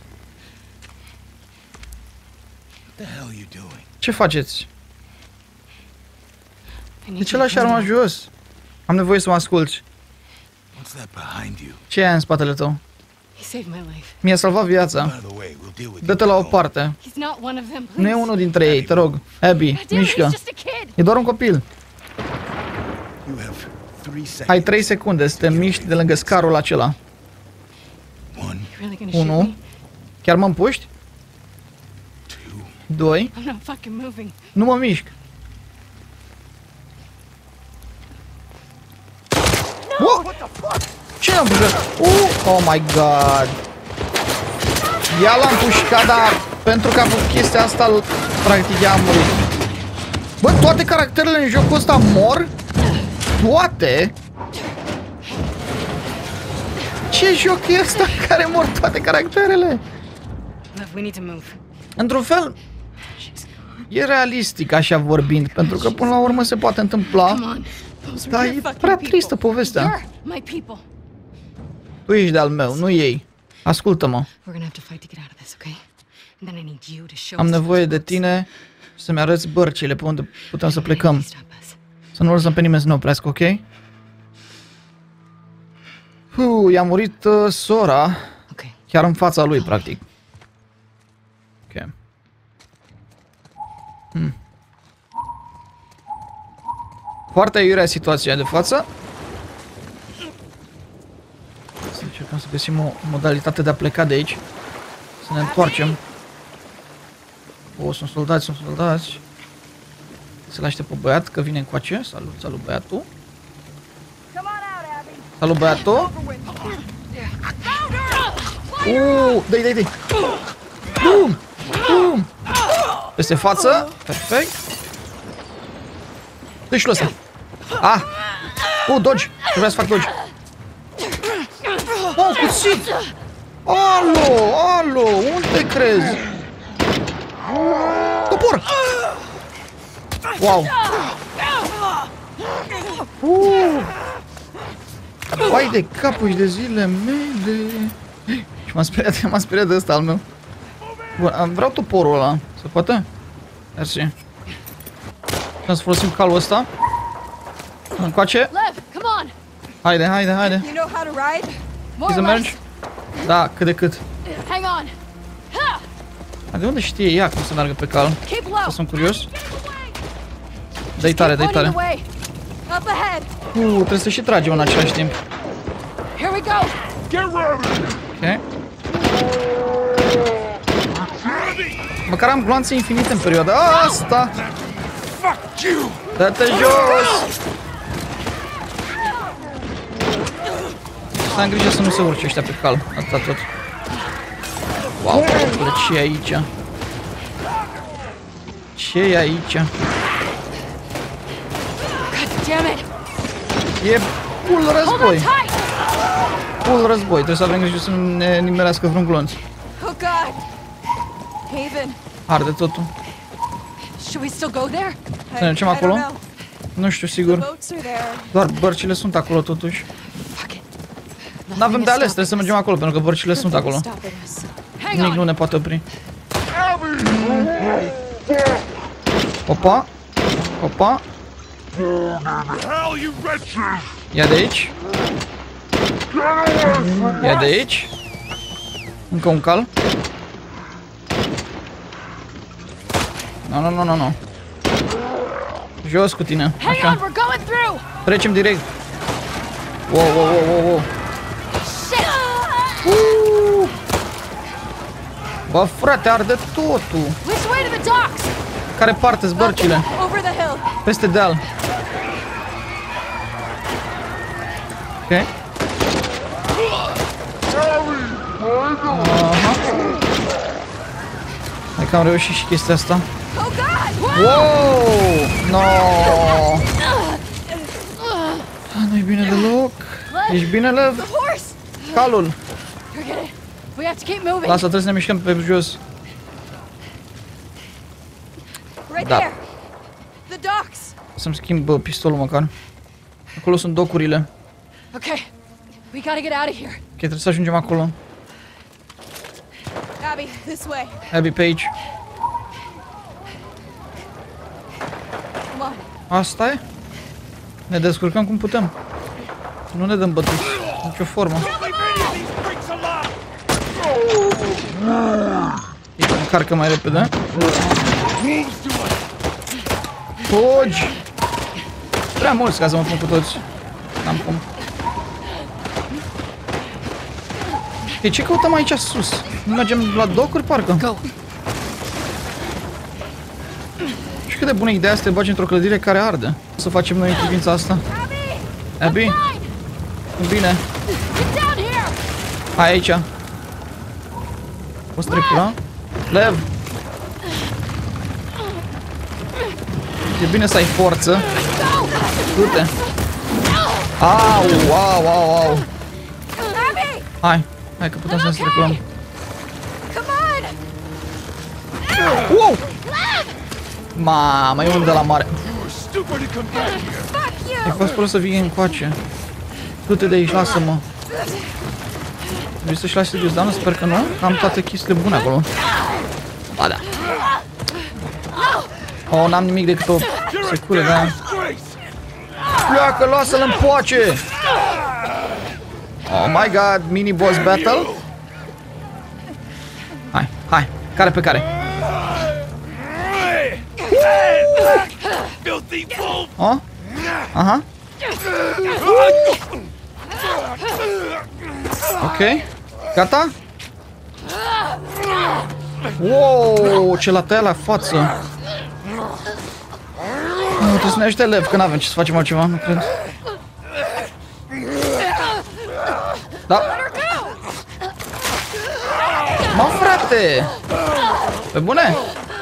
Ce faceți? De ce lași arma jos? Am nevoie să mă asculți. Ce e aia în spatele tău? He saved my life. Mi-a salvat viața. Dă-te la o parte. He's not one of them, Nu e please. unul dintre ei, te rog. Abby, Dude, he's mișcă. just a kid. E doar un copil. Ai trei secunde să te miști de lângă scarul acela. You really gonna shoot unu. me? Chiar mă împuști? doi. I'm not fucking moving. Nu mă mișc. Oh! Ce am pușcat? Uh! Oh my god. Ea l-am pușcat, dar pentru că a făcut chestia asta, practic ea a murit. Bă, toate caracterele în jocul ăsta mor? Toate? Ce joc e ăsta în care mor toate caracterele? Love, we need to move. Într-un fel, e realistic așa vorbind, pentru că până la urmă se poate întâmpla. Come on. Those Dar were e your fucking prea people. tristă povestea. You're my people. Tu ești de-al meu, nu ei. Ascultă-mă. We're gonna have to fight to get out of this, okay? And then I need you to show Am us nevoie those de tine să-mi arăți bărcile pe unde putem să boats. plecăm. Stop us. Să nu lăsăm pe nimeni să ne oprească, ok? Hu, i-a murit uh, sora Okay. chiar în fața lui, practic. Ok. Hmm. Foarte iurea situația de față. Să încercăm să găsim o modalitate de a pleca de aici. Să ne întoarcem. O, sunt soldați, sunt soldați. Să-l aștept pe băiat că vine încoace. Salut, salut băiatul. Salut băiatul. Uuu, dă-i, dă-i, dă-i. Bum, bum. Peste față. Perfect. Dă-i și ăsta. Ah. Uh, dodge. Vreau să fac dodge. Oh, cuțit. Alo, alo, unde crezi? Topor. Wow. Uh. Vai de capul și de zilele mele. Și m-am speriat, m-am speriat de ăsta al meu. Bun, vreau toporul ăla. Se poate? Mersi. Putem să folosim calul ăsta. Încoace. Lev, come on. Haide, haide, haide. You know how to ride? More Să or less. mergi? Da, cât de cât. Hang on. Ha! Dar de unde știe ea cum să meargă pe cal? Keep low. Sunt curios. Dă-i tare, dă-i Pointing tare. the way. Up ahead. Uh, trebuie să și tragem în același timp. Here we go. Ok. Măcar am gloanțe infinite în perioada asta. Dă-te jos! Să am grijă să nu se urce ăștia pe cal. Atâta tot. Wow, ce e aici? Ce e aici? God damn it. E full Hold on război. tight. Full război. Trebuie să avem grijă să nu ne nimerească vreun glonț. Oh God! Haven. Arde totul. Should we still go there? Să ne ducem I acolo? don't know. Nu știu The sigur. boats are there. Doar bărcile sunt acolo totuși. Fuck it. N-avem de ales, trebuie să mergem acolo, pentru că bărcile sunt acolo. Nimic nu ne poate opri. Opa! Opa! Ia de aici! Ia de aici! Încă un cal. Nu, nu, nu, nu, nu. Jos cu tine, așa. Trecem direct. Wow, wow, wow, wow, wow. Uh! Bă, frate, arde totul. Care parte-s bărcile? Peste deal. Ok. Aha. Hai că am reușit și chestia asta. Wow! No! Ah, nu-i bine deloc. Ești bine, Lev? Calul! Lasă, trebuie să ne mișcăm pe jos. Da. Să-mi schimb pistolul măcar. Acolo sunt docurile. Ok, we gotta get out of here. Ok, trebuie să ajungem acolo. Abby, this way. Abby pe aici. Come on. Asta e? Ne descurcăm cum putem. Nu ne dăm bătuți. Nicio formă. E că încarcă mai repede. Fugi! Prea mulți ca să mă pun cu toți. N-am cum. E, ce căutăm aici sus? Nu mergem la docuri, parcă? Go. Și cât de bună ideea să te bagi într-o clădire care arde. Să facem noi în privința asta. Abby? Bine. Hai aici. Poți trecura? Lev! E bine să ai forță. Du-te. Au, au, au, au. Hai, hai că putem să ne strecurăm. Wow! Mamă, e unul de la mare. E fost prost să vii încoace. Du-te de aici, lasă-mă. Vrei să-și lași serios, dar nu sper că nu. Am toate chestiile bune acolo. Ba da. Oh, n-am nimic decât o secură, da. Pleacă, lasă-l în poace! Oh my god, mini boss battle. Hai, hai, care pe care? Oh? Aha. Ok. Gata? Wow, ce l-a tăiat la față. Nu, trebuie să ne ajute Lev, că n-avem ce să facem altceva, nu cred. Da. Mă, frate! Pe bune?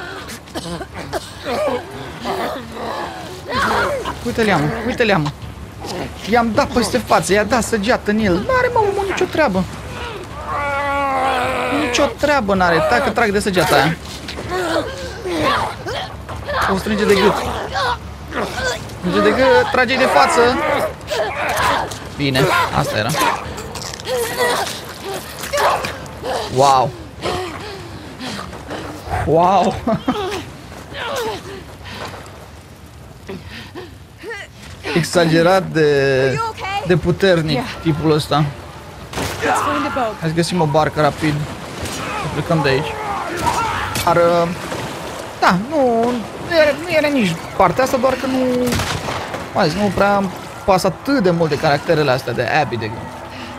Uite-l ia, mă, uite-l ia, mă. I-am dat peste față, i-a dat săgeată în el. N-are, mă, mă, nicio treabă. Nicio treabă n-are, tacă trag de săgeata aia. O strânge de gât. Strânge de gât, trage de față. Bine, asta era. Wow. Wow. Exagerat de, de puternic tipul ăsta. Hai să găsim o barcă rapid. Să plecăm de aici. Dar, da, nu, nu era, nu era nici partea asta, doar că nu, mai zis, nu prea am pas atât de mult de caracterele astea de Abby, de exemplu.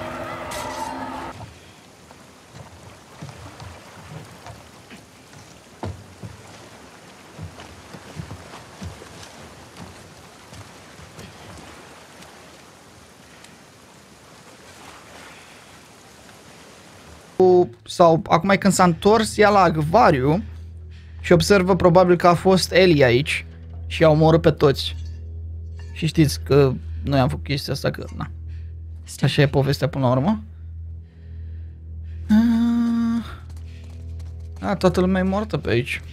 Sau acum când s-a întors ea la acvariu și observă probabil că a fost Ellie aici și i-a omorât pe toți. Și știți că noi am făcut chestia asta, că na. Așa e povestea până la urmă. A, toată lumea e moartă pe aici.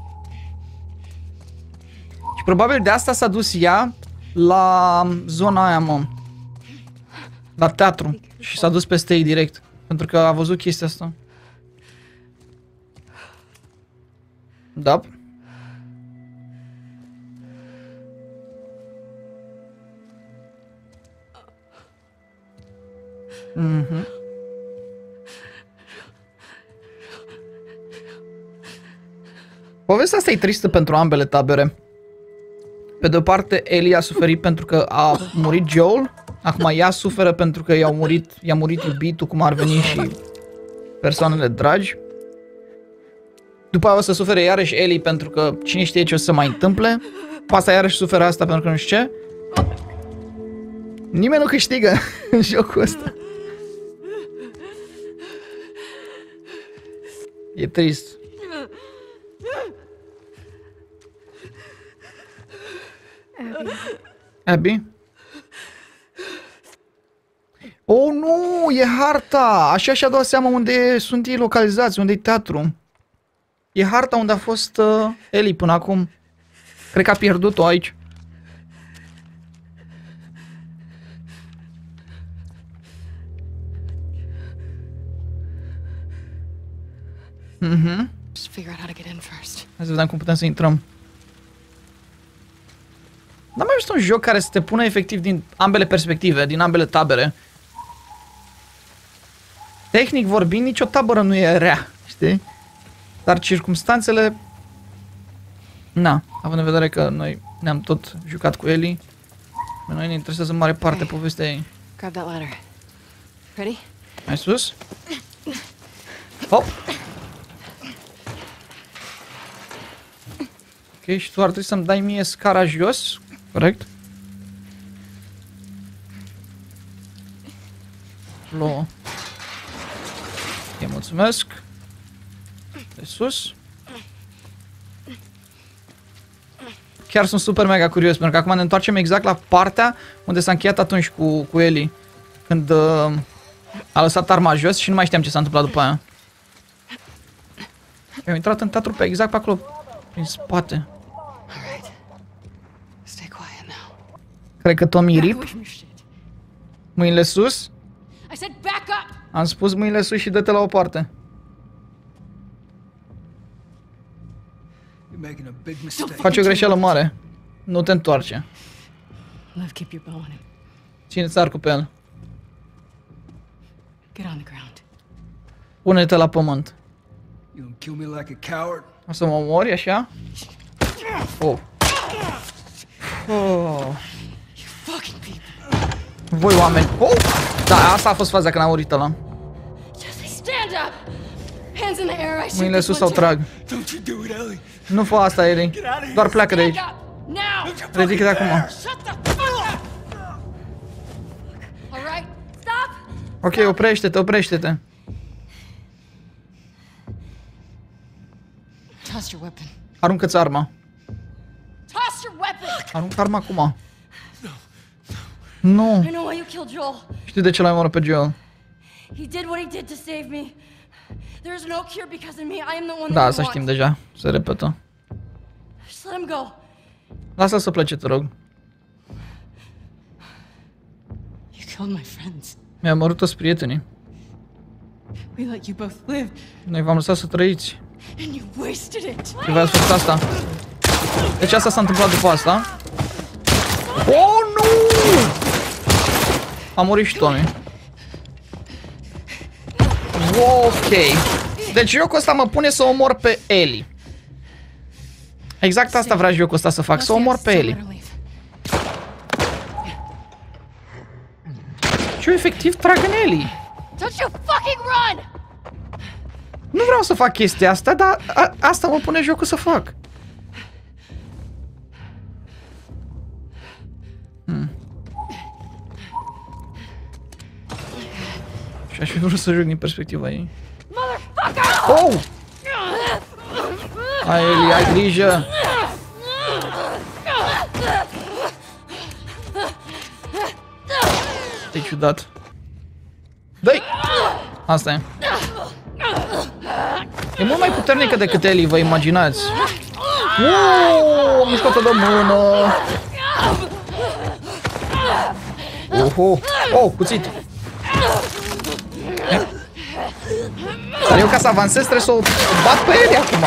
Și probabil de asta s-a dus ea la zona aia, mă. La teatru. Și s-a dus peste ei direct. Pentru că a văzut chestia asta. Da. Mhm. Povestea asta e tristă pentru ambele tabere. Pe de o parte, Ellie a suferit pentru că a murit Joel. Acum ea suferă pentru că i-a murit, i-a murit iubitul, cum ar veni, și persoanele dragi. După aia o să sufere iarăși Ellie pentru că cine știe ce o să se mai întâmple. După asta iarăși suferă asta pentru că nu știu ce. Nimeni nu câștigă în jocul ăsta. E trist. Abby? Oh, nu! E harta! Așa și-a dat seama unde sunt ei localizați, unde e teatru. E harta unde a fost uh, Ellie până acum. Cred că a pierdut-o aici. Mhm. Just figure out how to get in first. Hai să vedem cum putem să intrăm. N-am mai văzut un joc care să te pună efectiv din ambele perspective, din ambele tabere. Tehnic vorbind, nicio tabără nu e rea, știi? Dar circumstanțele... Na, având în vedere că noi ne-am tot jucat cu Ellie, pe noi ne interesează în mare parte Hey. povestea ei. Grab that ladder. Ready? Mai sus? Hop! Ok, și tu ar trebui să-mi dai mie scara jos, corect? Plouă. Ok, mulțumesc. De sus. Chiar sunt super mega curios, pentru că acum ne întoarcem exact la partea unde s-a încheiat atunci cu, cu Ellie. Când uh, a lăsat arma jos și nu mai știam ce s-a întâmplat după aia. Eu intrat în teatru pe exact pe acolo, prin spate. Stay quiet now. Cred că Tommy Back rip. away from your shit. Mâinile sus. I said back up! Am spus mâinile sus și dă-te la o parte. You're making a big mistake. Faci o greșeală mare. Nu te întoarce. Liv, keep your bow on him. Ține-ți arcul pe el. Get on the ground. Pune-te la pământ. You gonna kill me like a coward? O să mă omori așa? Oh. Oh. Fucking people. Voi oameni. Oh! Da, asta a fost faza când a murit ăla. Jesse, stand up! Hands in the air, I shoot Mâinile this sus one sau trag. Don't you do it, Ellie. Nu fă asta, Ellie. Doar pleacă de Stand aici. up! Now! Ridică-te acum. Shut the fuck up! All right, stop! Ok, oprește-te, oprește-te. Toss your weapon. Aruncă-ți arma. Toss your weapon! Aruncă arma acum. Nu. I know why you killed Joel. Știu de ce l-ai omorât pe Joel. He did what he did to save me. There is no cure because of me. I am the one Da, that asta you știm want. deja. Se repetă. Just let him go. Lasă-l să plece, te rog. You killed my friends. Mi-a omorât toți prietenii. We let you both live, Noi v-am lăsat să trăiți. and you wasted it. Și v-ați făcut asta. Deci asta s-a întâmplat după asta. Oh, nu! A murit și Tommy. Ok. Deci jocul ăsta mă pune să omor pe Ellie. Exact asta vrea jocul ăsta să fac, să omor pe Ellie. Și eu efectiv trag în Ellie. Don't you fucking run! Nu vreau să fac chestia asta, dar a, asta mă pune jocul să fac. Hmm. Și aș fi vrut să joc din perspectiva ei. Oh! Hai, Ellie, ai grijă! E ciudat. Dă-i! Asta e. E mult mai puternică decât Ellie, vă imaginați. Uuuu, mișcă-te de mână. Oho, oh, cuțit. Dar eu ca să avansez trebuie să o bat pe ele acum.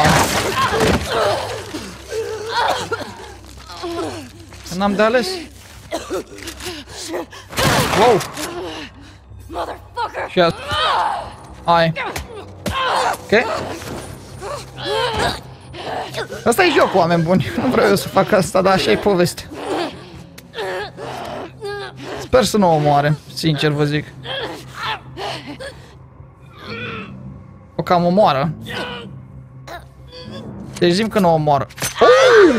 N-am de ales. Wow. Și asta. Hai. Ok. Asta e jocul, oameni buni. Nu vreau eu să fac asta, dar așa e poveste. Sper să nu o omoare, sincer vă zic. O cam omoară. Deci zim că nu o omoară. Oh!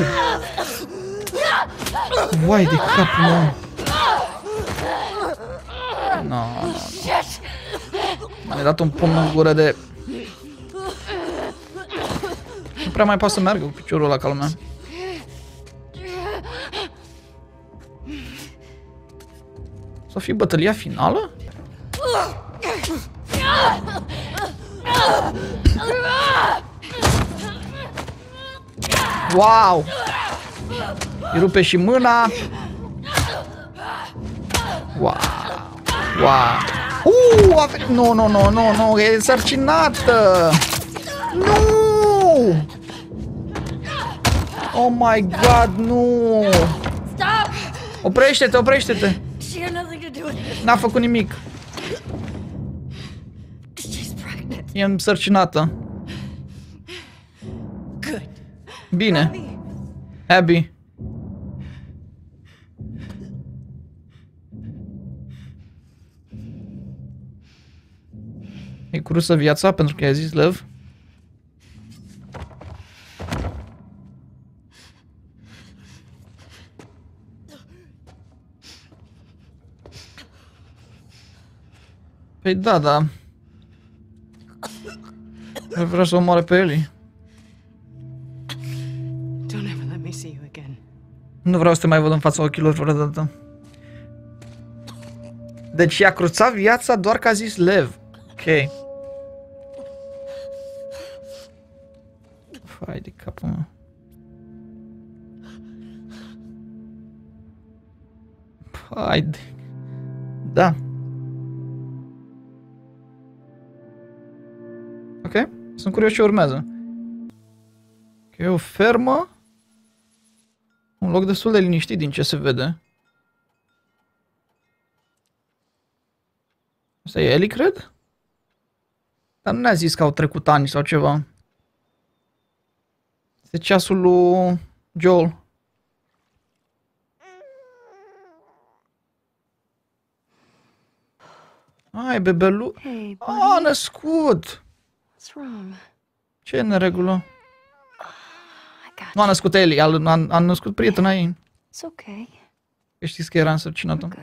Uai de capul meu. No, no, no. Mi-a dat un pumn în gură de... Nu prea mai poate să meargă cu piciorul ăla ca lumea. S-o fi bătălia finală? Wow! Îi rupe și mâna. Wow! Wow! Uuu! A venit... Nu, nu, nu, nu, nu! E însărcinată! Nu! Oh my god, nu! Oprește-te, oprește-te! N-a făcut nimic. E însărcinată. Bine. Abby. E curusă viața pentru că i-a zis Lev. Păi da, da. Vreau să o omoare pe Ellie. Nu vreau să te mai văd în fața ochilor vreodată. Deci i-a cruțat viața doar că a zis Lev. Ok. Fai de capul meu. Fai de... Da. Ok. Sunt curios ce urmează. Ok, o fermă. Un loc destul de liniștit din ce se vede. Asta e Ellie, cred? Dar nu ne-a zis că au trecut ani sau ceva. Este ceasul lui Joel. Ai, bebelu... Hey, a, a născut! What's wrong? Ce e în neregulă? Nu a născut Ellie, a, a, a născut prietena ei. It's okay. Că știți că era însărcinată. Good.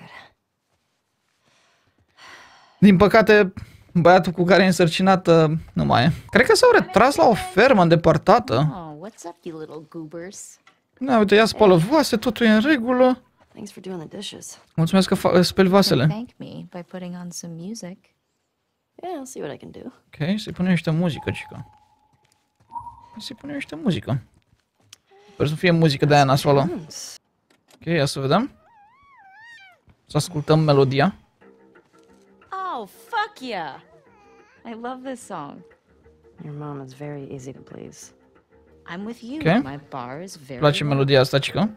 Din păcate, băiatul cu care e însărcinată nu mai e. Cred că s-au retras la o fermă îndepărtată. Oh, what's up, you little goobers? Na, uite, ea spală vase, totul e în regulă. Thanks for doing the dishes. Mulțumesc că speli vasele. Thank me by putting on some music. Yeah, I'll see what I can do. Ok, să-i punem niște muzică, cică. Să-i punem niște muzică. Sper să fie muzică de aia nasoală. Ok, ia să vedem. Să ascultăm melodia. Oh, fuck yeah! I love this song. Your mom is very easy to please. I'm with you. Okay. My bar is very Place low. melodia asta, cică.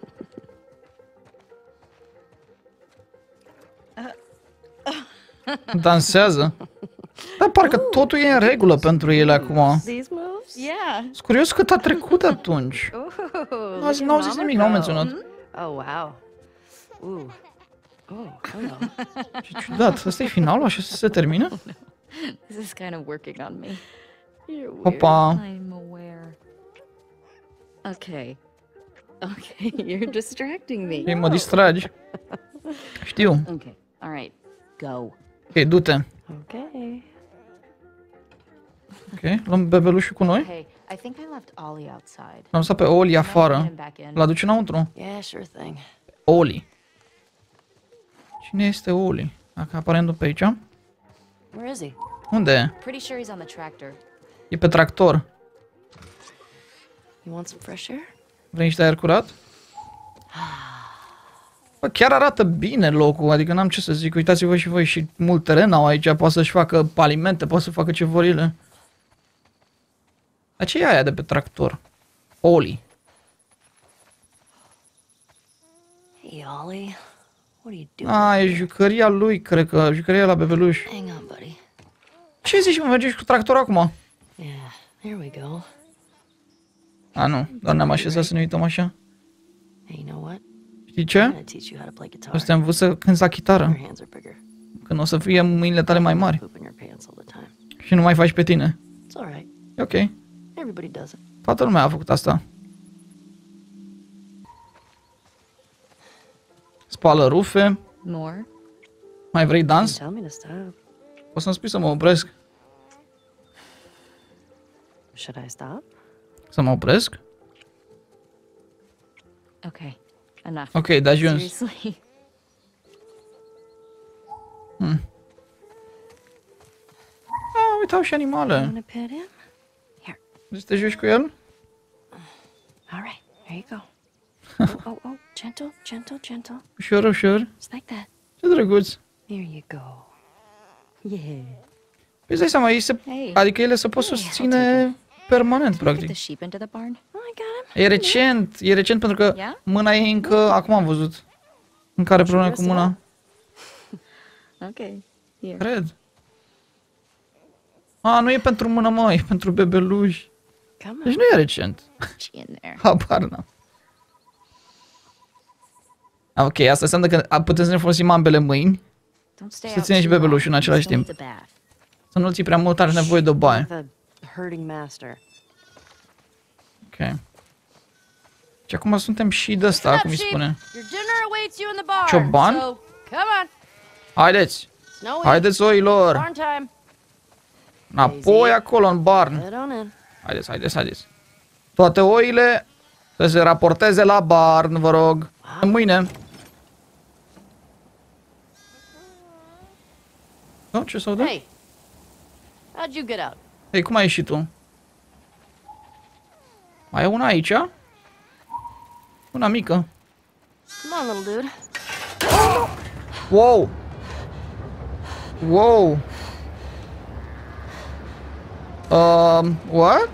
Dansează. Dar parcă totul e în regulă pentru ele acum. These moves? Yeah. Sunt curios cât a trecut atunci. Oh, Nu au zis nimic, n-au menționat. Oh, wow. Ooh. Oh, hello. Ce ciudat, ăsta e finalul, așa se termină? This is kind of working on me. You're weird. Opa. I'm aware. Okay. Okay, you're distracting me. Ei, mă distragi. Știu. Okay. All right. Go. Ok, du-te. Okay. Ok, luăm bebelușul cu noi. Hey, I think I left Ollie outside. L-am lăsat pe Oli afară. Get him back in. L-aduci înăuntru. Yeah, sure thing. Oli. Cine este Oli? Dacă aparent pe aici. Where is he? Unde e? Pretty sure he's on the tractor. E pe tractor. You want some fresh air? Vrei niște aer curat? Bă, chiar arată bine locul, adică n-am ce să zic. Uitați-vă și voi, și mult teren au aici, poate să-și facă palimente, poate să facă ce vor ele. Dar ce e aia de pe tractor? Oli. Hey, Ollie. What are you doing? A, e jucăria lui, cred că, jucăria la bebeluș. Hang on, buddy. Ce zici, mă, mergi cu tractorul acum? Yeah, here we go. A, nu, doar ne-am așezat să ne uităm așa. Hey, you know what? Știi ce? I'm gonna teach you how to play guitar. O să te învăț să cânti la chitară, Your hands are bigger. când o să fie mâinile tale mai mari. Poop in your pants all the time. Și nu mai faci pe tine. It's all right. E ok. Everybody does it. Toată lumea a făcut asta. Spală rufe. More? Mai vrei dans? Tell me to stop. O să-mi spui să mă opresc. Should I stop? Să mă opresc? Okay, enough. Ok, de ajuns. Seriously? Hmm. Ah, uite, au și animale. Wanna pet him? Vrei să te joci cu el? All right, here you go. oh, oh, oh, gentle, gentle, gentle. Ușor, ușor. Just like that. Ce drăguț. There you go. Yeah. Păi îți dai seama, ei se, Hey. adică ele se pot susține permanent, Get the practic. sheep into the barn? Oh, I got him. E recent, e recent pentru că Yeah? mâna ei încă, acum am văzut. Încă are probleme cu mâna. Okay, here. Cred. A, nu e pentru mână, mă, e pentru bebeluși. Come on. Deci nu e recent. She in there. Habar n-am. Ok, asta înseamnă că putem să ne folosim ambele mâini. Don't stay Să out ținem și too long. bebelușul în același Still timp. needs a bath. Să nu-l ții prea mult, are nevoie de o baie. The herding master. Ok. Și acum suntem și de ăsta, cum îi spune. Your dinner awaits you in the barn. Cioban? So, come on. Haideți! Snowy. Haideți, oilor! Barn time. Înapoi acolo, în barn. Head on in. Haideți, haideți, haideți. Toate oile să se raporteze la barn, vă rog. Mâine. Oh, ce s-au dat? Hey, how'd you get out? Ei, cum ai ieșit tu? Mai e una aici? Una mică. Come on, little dude. Wow! Wow! Um, what?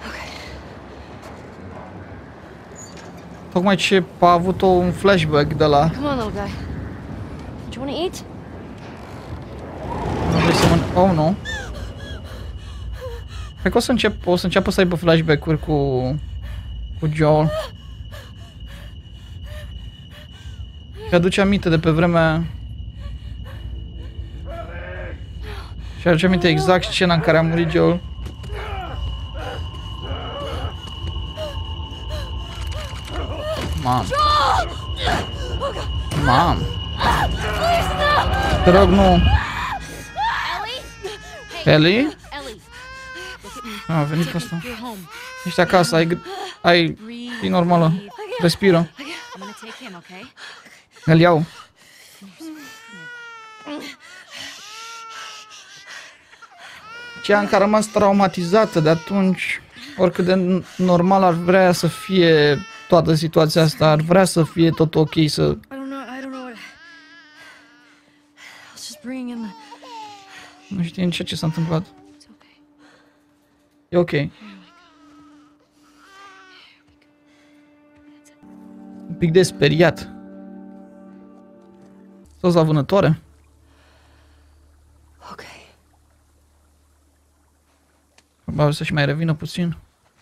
Tocmai ce a avut un flashback de la... Come on, little guy. Do you want to eat? Nu vrei să mănânc... Oh, nu. Cred că o să încep, o să înceapă să aibă flashback-uri cu... cu Joel. Și aduce aminte de pe vremea... Și aduce aminte exact scena în care a murit Joel. Mam. Mam. Te rog, nu. Ellie? Ellie, A venit pe asta. you're home. Ești acasă, ai... ai... e normală. Respiră. I'm gonna take him, okay? Îl iau. Cea încă a rămas traumatizată de atunci. Oricât de normal ar vrea să fie toată situația asta, ar vrea să fie tot ok, să... I don't know. I don't know what. Let's just bring in the. Nu știe nici ce s-a întâmplat. It's okay. E ok. Un pic de speriat. Toți la vânătoare? Ok. Probabil să-și mai revină puțin.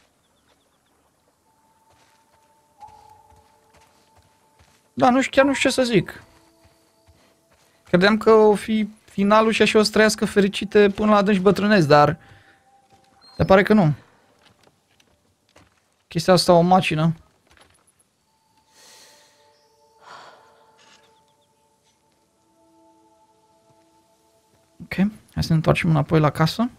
Da, nu știu, chiar nu știu ce să zic. Credeam că o fi finalul și așa o să trăiască fericite până la adânci bătrânesc, dar se pare că nu. Chestia asta o macină. Ok, hai să ne întoarcem înapoi la casă.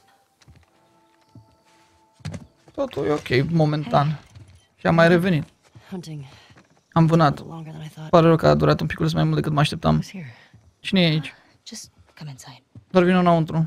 Totul e ok, momentan. Și am mai revenit. Hunting. Am vânat. Longer than I thought. Pare rău că a durat un pic mai mult decât mă așteptam. Who's here? Cine e aici? Just come inside. Doar vină înăuntru.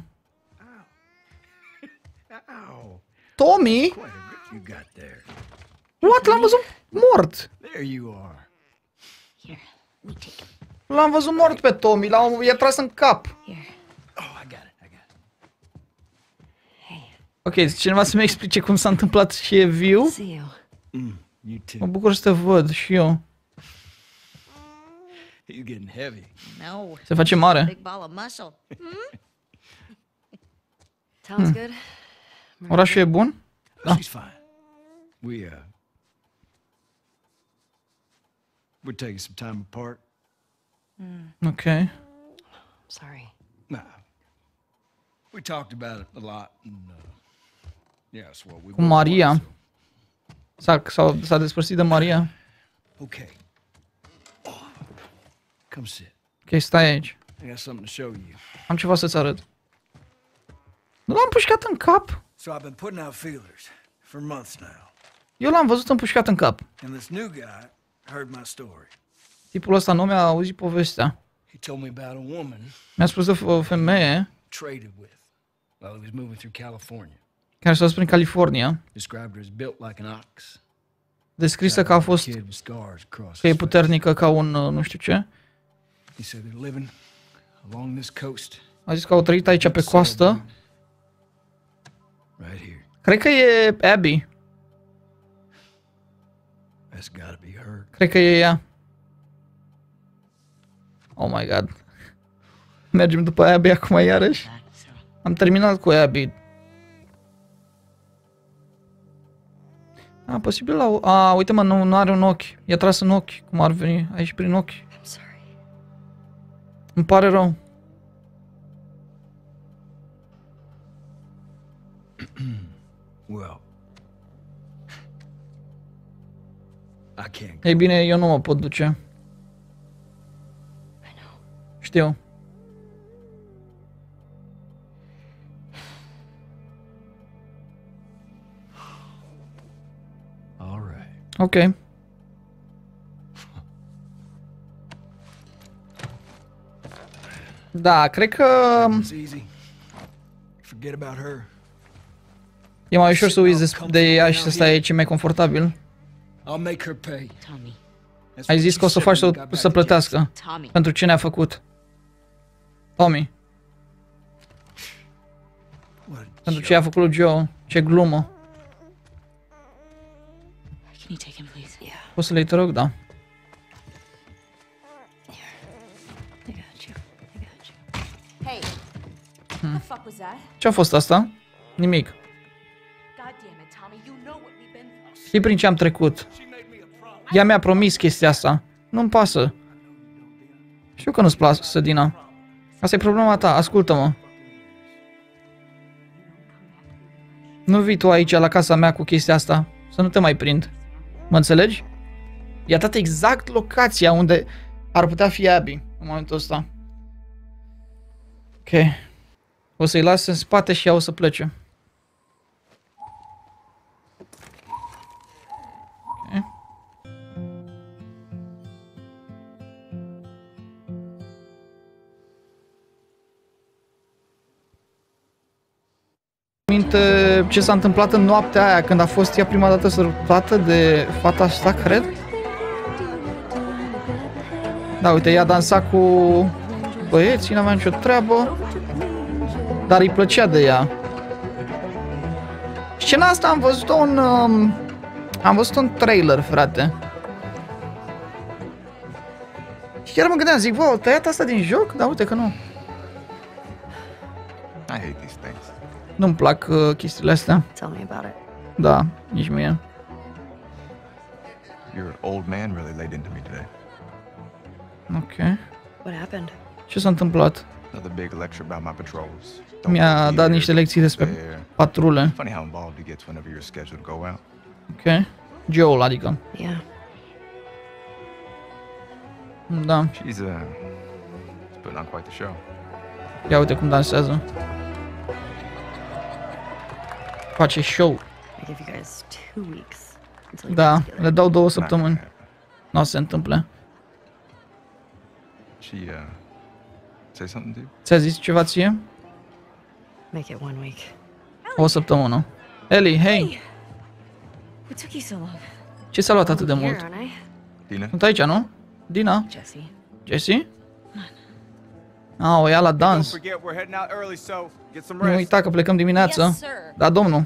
Ow. Tommy? Quite a grip you got there. What? L-am văzut mort! There you are. Here. We take him. L-am văzut mort pe Tommy, l-am i-a tras în cap. Here. Oh, I got it. I got it. Hey. Ok, cineva să-mi explice cum s-a întâmplat și e viu? See you. Mm, you Mă too. bucur să te văd și eu. You're getting heavy. No. Se face mare. Big ball of muscle. Hmm? Sounds good. Orașul e bun? Da. She's fine. We, uh... We're taking some time apart. Ok. Sorry. Nah. We talked about it a lot, and, uh... Yeah, it's what we Cu Maria. S-a, s-a, s-a despărțit de Maria. Okay. Come sit. Ok, stai aici. I got something to show you. Am ceva să-ți arăt. Nu l-am pușcat în cap. So I've been putting out feelers for months now. Eu l-am văzut împușcat în cap. And this new guy heard my story. Tipul ăsta nu mi-a auzit povestea. He told me about a woman Mi-a spus de o femeie traded with while he was moving through California. care s-a dus prin California, Described her as built like an ox. descrisă că a fost, Kid with scars across că e his face. puternică ca un uh, nu știu ce. He said they're living along this coast. A zis că au trăit aici pe coastă. Right here. Cred că e Abby. That's gotta be her. Cred că e ea. Oh my god. Mergem după Abby acum iarăși. Am terminat cu Abby. A, posibil la... A, uite mă, nu, nu are un ochi. I-a tras în ochi, cum ar veni aici prin ochi. I'm sorry. Îmi pare rău. Well, I can't. Ei bine, eu nu mă pot duce. Știu. All right. Ok. Da, cred că It's easy. Forget about her. e mai ușor să uiți de, de ea și să stai aici, e mai confortabil. I'll make her pay. Tommy. That's Ai what zis she că o să said faci when să, we got back să to plătească Tommy. pentru ce ne-a făcut. Tommy, Jackson. What a pentru ce a făcut lui Joe, ce glumă. Can you take him, please? Yeah. Poți să le iei, te rog? Da. I got you. I got you. Hey, what the fuck was that? Ce a fost asta? Nimic. God damn it, Tommy, you know what we've been through. Știi prin ce am trecut. Ea mi-a promis chestia asta. Nu-mi pasă. Știu că nu-ți place, Dina. Asta e problema ta, ascultă-mă. Nu vii tu aici la casa mea cu chestia asta. Să nu te mai prind. Mă înțelegi? I-a dat exact locația unde ar putea fi Abby în momentul ăsta. Ok. O să-i las în spate și ea o să plece. Ok. Minte ce s-a întâmplat în noaptea aia când a fost ea prima dată sărutată de fata asta, cred? Da, uite, ea dansa cu băieții, n-avea nicio treabă, dar îi plăcea de ea. Scena asta am văzut-o în... Um, am văzut-o în trailer, frate. Și chiar mă gândeam, zic, bă, au tăiat asta din joc? Dar uite că nu. I hate these things. Nu-mi plac uh, chestiile astea. Tell me about it. Da, nici mie. Your old man really laid into me today. Ok. What happened? Ce s-a întâmplat? Another big lecture about my patrols. Don't Mi-a look dat here, niște lecții despre there. patrule. Funny how involved he gets whenever you're scheduled to go out. Ok. Joel, adică. Yeah. She's Da. uh, she's putting on quite the show. Ia uite cum dansează. Face show. I give you guys two weeks until you Da, get together. le dau două Not săptămâni. gonna happen. Nu o să se întâmple. She uh, say something to you? Ți-a zis ceva ție? Make it one week. O săptămână. Ellie, hei! What took you so long? Ce s-a luat atât de Here, mult? aren't I? Dina? Sunt aici, nu? Dina? Jesse. Jesse? Ah, o ia la dans. forget we're heading out early, so get some Nu rest. uita că plecăm dimineața. Yes, sir. Da, domnul.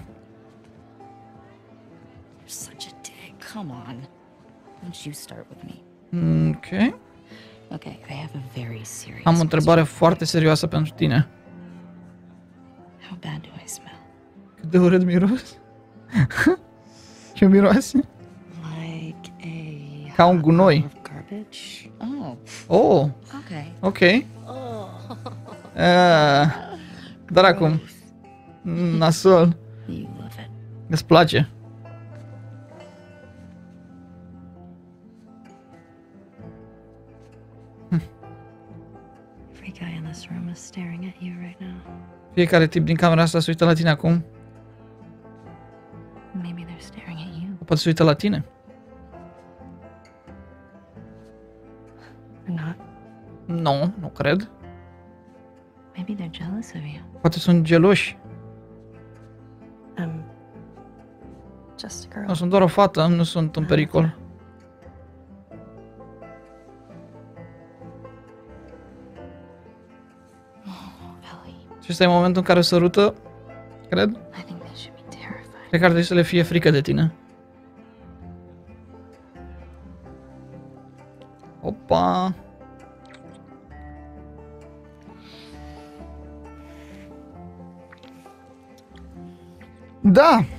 You're such a dick. Come on. Why don't you start with me? Ok. Okay, I have a very serious Am o întrebare foarte serioasă pentru tine. How bad do I smell? Cât de urât miros? Ce miroase? Like a Ca un gunoi. of garbage? Oh, Oh, okay. ok. Oh. Uh, dar acum. Nasol. You love it. Îți place? Every guy in this room is staring at you right now. Fiecare tip din camera asta se uită la tine acum. Maybe they're staring at you. Poate se uită la tine. Or not. Nu, nu cred. Maybe they're jealous of you. Poate sunt geloși. I'm just a girl. Nu, sunt doar o fată, nu sunt în pericol. Și ăsta e momentul în care sărută, cred. I think they should be terrified. Cred că ar trebui să le fie frică de tine. Opa! Da!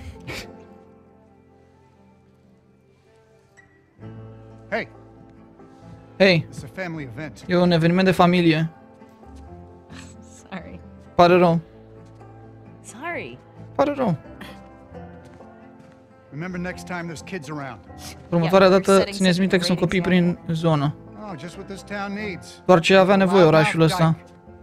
Hey, Hei, it's a family event. e un eveniment de familie. Sorry. Pare rău. Sorry. Pare rău. Remember next time there's kids around. Următoarea dată țineți minte că sunt copii prin zonă. Oh, just what this town needs. Doar ce avea nevoie orașul ăsta.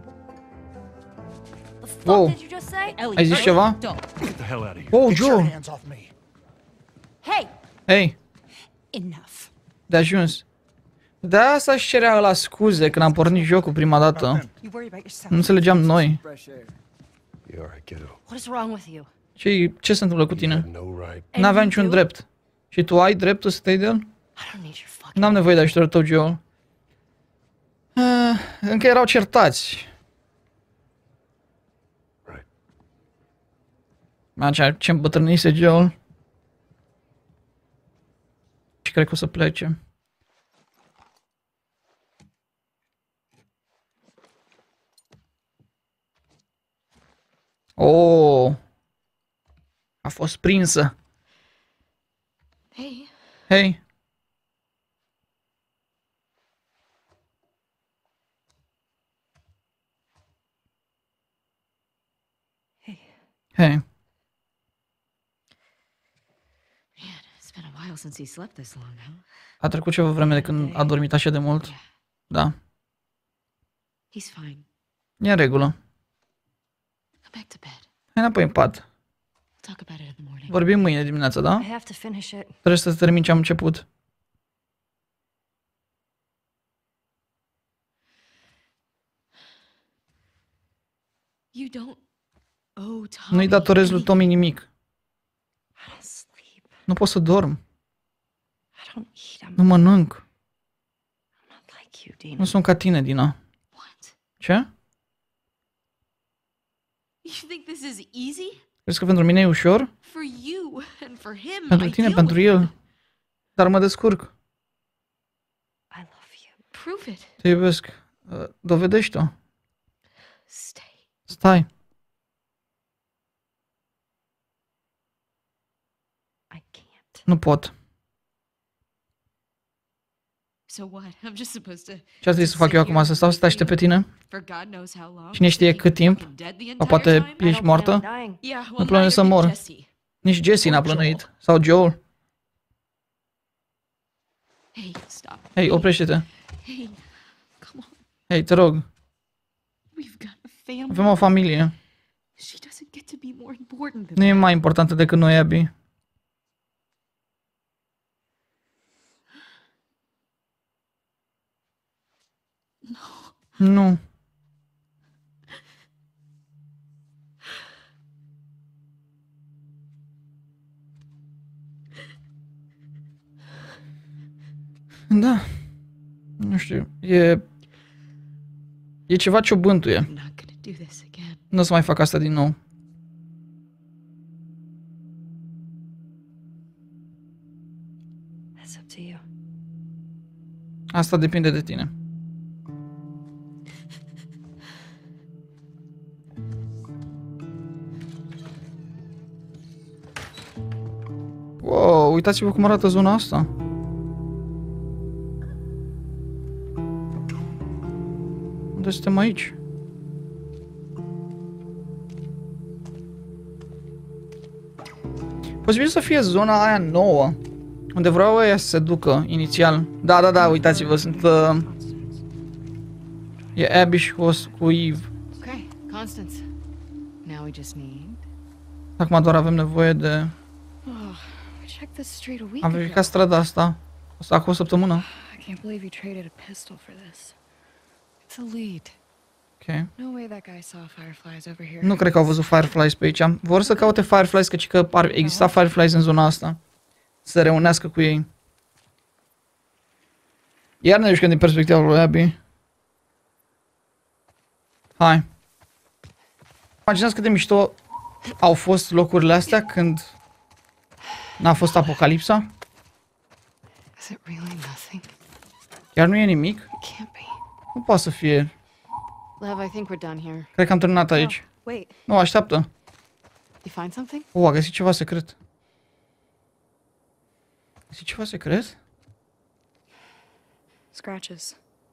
Wow. Did you just say? Ai zis ceva? Get the hell out of here. Oh, Get your Joe! hands off me. Hey, Hei, Enough. de ajuns. De asta își cerea la scuze când am pornit jocul prima dată. you worry about yourself. Nu înțelegeam noi. You alright, kiddo? What is wrong with you? Ce, ce se întâmplă cu tine? No right. N-avea niciun drept. Și tu ai dreptul să te iei de el? I don't need your fucking. N-am nevoie de ajutorul tău, Joel. Uh, încă erau certați. Right. Așa, ce îmbătrânise Joel. Și cred că o să plece. Oh, a fost prinsă. Hey, Hei, hei, Man, it's been a while since he slept this long now. a trecut ceva vreme de când a dormit așa de mult. Da, He's fine. e în regulă. Go back to bed. Hai înapoi în pat. We'll talk about it in the morning. Vorbim mâine dimineața, da? I have to finish it. Trebuie să termin ce am început. You don't owe Tommy. Nu-i datorez lui anything. Tommy nimic. I don't sleep. Nu pot să dorm. I don't eat. I'm Nu mănânc. not like you, Dina. Nu sunt ca tine, Dina. What? Ce? You think this is easy? Crezi că pentru mine e ușor? For you and for him. Pentru I tine, deal pentru with el. it. Dar mă descurc. I love you. Prove it. Te iubesc. Uh, Dovedește-o. Stay. Stai. I can't. Nu pot. So what? I'm just supposed to. Ce ar trebui să fac eu acum? Să stau să te aștept pe tine? For God knows how long. Cine știe cât timp? Sau poate ești moartă? Yeah, well, Nu plănuiesc să neither did mor. Jesse. Nici Jesse n-a plănuit. Sau Joel. Hey, stop. Hei, oprește-te. Hey, come on. Hei, te rog. We've got a family. Avem o familie. She doesn't get to be more important than Nu e that. mai importantă decât noi, Abby. Nu. Da. Nu știu, e... E ceva ce o bântuie. Nu o să mai fac asta din nou. That's up to you. Asta depinde de tine. Wow, uitați-vă cum arată zona asta. Unde suntem aici? Posibil să fie zona aia nouă, unde vreau ăia să se ducă inițial. Da, da, da, uitați-vă, sunt... Uh... E Abby și cu Eve. Okay, Constance. Now we just need... Acum doar avem nevoie de... Oh, we checked this street a week Am verificat strada asta. Asta acum o săptămână. I can't believe you traded a pistol for this. It's a lead. Ok. No way that guy saw fireflies over here. Nu cred că au văzut fireflies pe aici. Vor să caute fireflies, căci că ar exista fireflies în zona asta. Să se reunească cu ei. Iar ne jucăm din perspectiva lui Abby. Hai. Imaginați cât de mișto au fost locurile astea când n-a fost apocalipsa. Is it really nothing? Chiar nu e nimic? It can't be. Nu poate să fie. Lev, I think we're done here. Cred că am terminat aici. Wait. Nu, așteaptă. You find something? O, a găsit ceva secret. A găsit ceva secret? Scratches.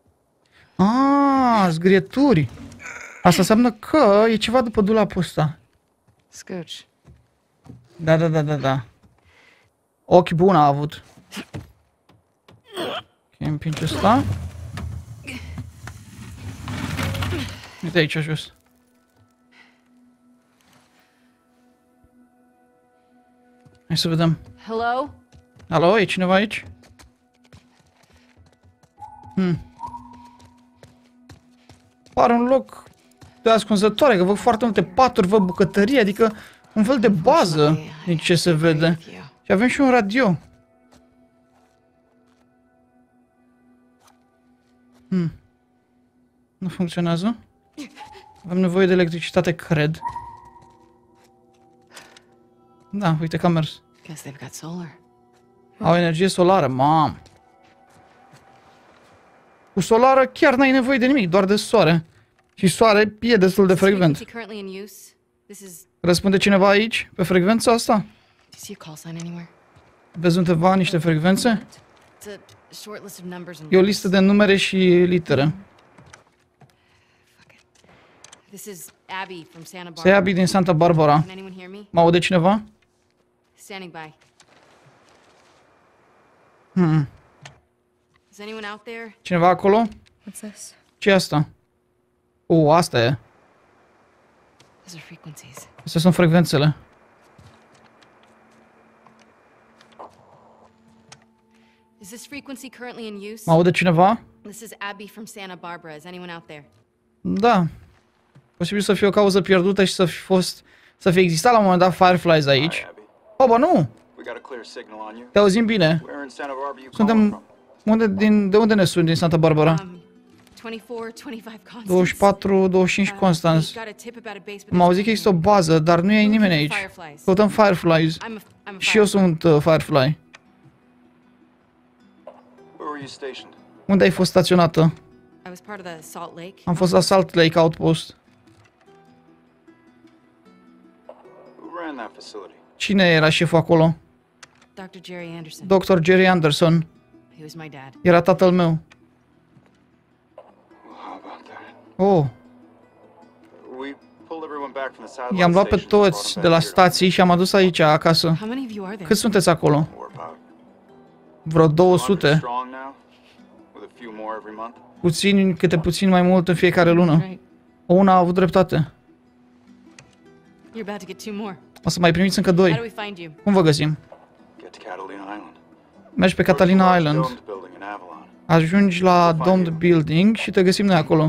Ah, zgrieturi. Asta înseamnă că e ceva după dulapul ăsta. Scooch. Da, da, da, da, da. Ochi buni a avut. Ok, împinge ăsta. Uite aici jos. Hai să vedem. Hello? Alo, e cineva aici? Hmm. Pare un loc de ascunzătoare, că văd foarte multe paturi, văd bucătărie, adică un fel de bază din ce se vede. Și avem și un radio. Hmm. Nu funcționează? Avem nevoie de electricitate, cred. Da, uite că a mers. Guess they've got solar. Au energie solară, mam. Cu solară chiar n-ai nevoie de nimic, doar de soare. Și soare e destul de frecvent. Răspunde cineva aici, pe frecvența asta? Vezi undeva niște frecvențe? E o listă de numere și litere. Se Abby din Santa Barbara. Mă aude cineva? Hmm. Cineva acolo? Ce e asta? O, asta e. Astea sunt frecvențele. Mă aude cineva? Da. Posibil să fie o cauză pierdută și să fi fost, să fie existat la un moment dat fireflies aici. Oh, bă, nu! Te auzim bine. Suntem... Unde, din, de unde ne suni din Santa Barbara? douăzeci și patru, douăzeci și cinci Constance. M-a auzit că există o bază, dar nu e nimeni aici. Căutăm fireflies. Și eu sunt uh, firefly. Unde ai fost staționată? Am fost la Salt Lake Outpost. Cine era șeful acolo? doctor Jerry Anderson. Era tatăl meu. Oh. I-am luat pe toți de la stații și am adus aici, acasă. Cât sunteți acolo? Vreo două sute. Puțin, câte puțin mai mult în fiecare lună. Una a avut dreptate. O să mai primiți încă doi. Cum vă găsim? Mergi pe Catalina Island. Ajungi la Domed Building și te găsim noi acolo.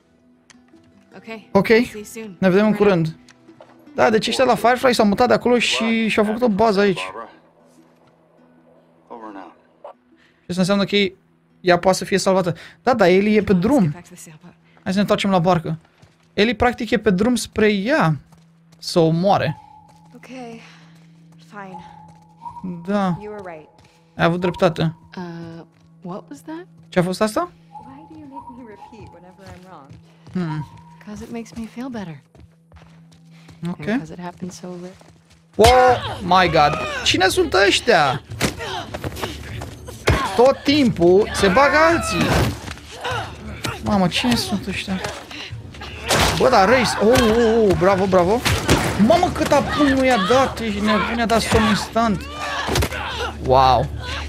Ok, ne vedem în curând. Da, deci ăștia la Firefly s-au mutat de acolo și și-au făcut o bază aici. Și asta înseamnă că ei ea poate să fie salvată. Da, da, Ellie e pe drum. Hai să ne întoarcem la barcă. Ellie practic e pe drum spre ea să o moare. Okay, fine. Da. You were right. Ai avut dreptate. Uh, what was that? Ce a fost asta? Why do you make me repeat whenever I'm wrong? Hmm. Because it makes me feel better. Ok. Because it happens so rare. Oh my god. Cine sunt ăștia? Tot timpul se bagă alții. Mamă, cine sunt ăștia? Bă, da, race. Oh, oh, oh, bravo, bravo. Mamă, cât apun nu i-a dat. Ești nebun, i-a dat somn instant. Wow.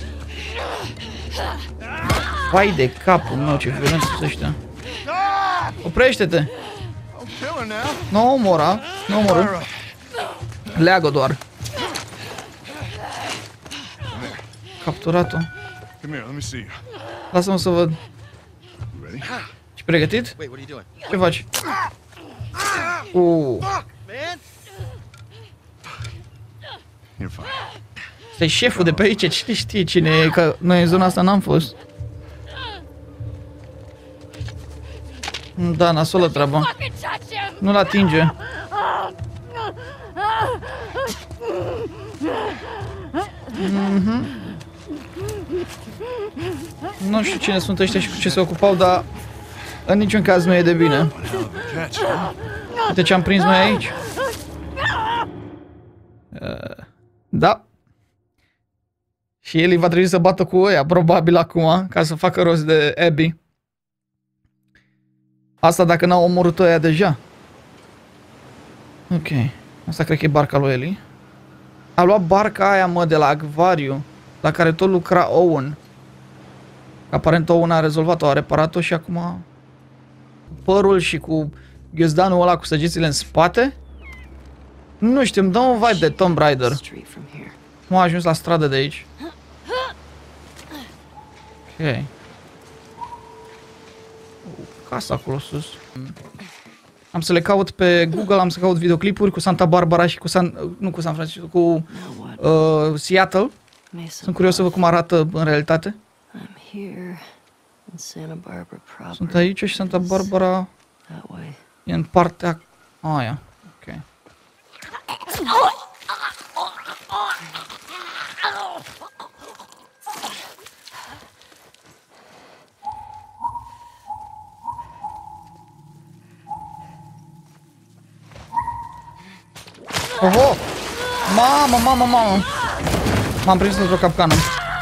Vai de capul meu, ce violență sunt ăștia. Oprește-te. Nu omora, nu omoră. Leagă doar. Capturat-o. Lasă-mă să văd. Ești pregătit? Ce faci? Uh. Stai șeful de pe aici, cine știe cine e, că noi în zona asta n-am fost. Da, nasolă treaba. Nu-l atinge. Mm-hmm. Nu știu cine sunt ăștia și cu ce se ocupau, dar în niciun caz nu e de bine. Uite ce am prins noi aici. Uh, da. Și el va trebui să bată cu ăia, probabil acum, ca să facă rost de Abby. Asta dacă n-au omorât ăia deja. Ok. Asta cred că e barca lui Ellie. A luat barca aia, mă, de la acvariu, la care tot lucra Owen. Aparent Owen a rezolvat-o, a reparat-o și acum părul și cu ghiozdanul ăla cu săgețile în spate. Nu știu, îmi dă un vibe de Tomb Raider. Nu a ajuns la stradă de aici. Ok. Casa acolo sus. Am să le caut pe Google, am să caut videoclipuri cu Santa Barbara și cu San... nu cu San Francisco, cu uh, Seattle. Sunt curios să văd cum arată în realitate. Sunt aici și Santa Barbara e în partea aia. Ok. Oho! Mamă, mamă, mamă! M-am prins într-o capcană.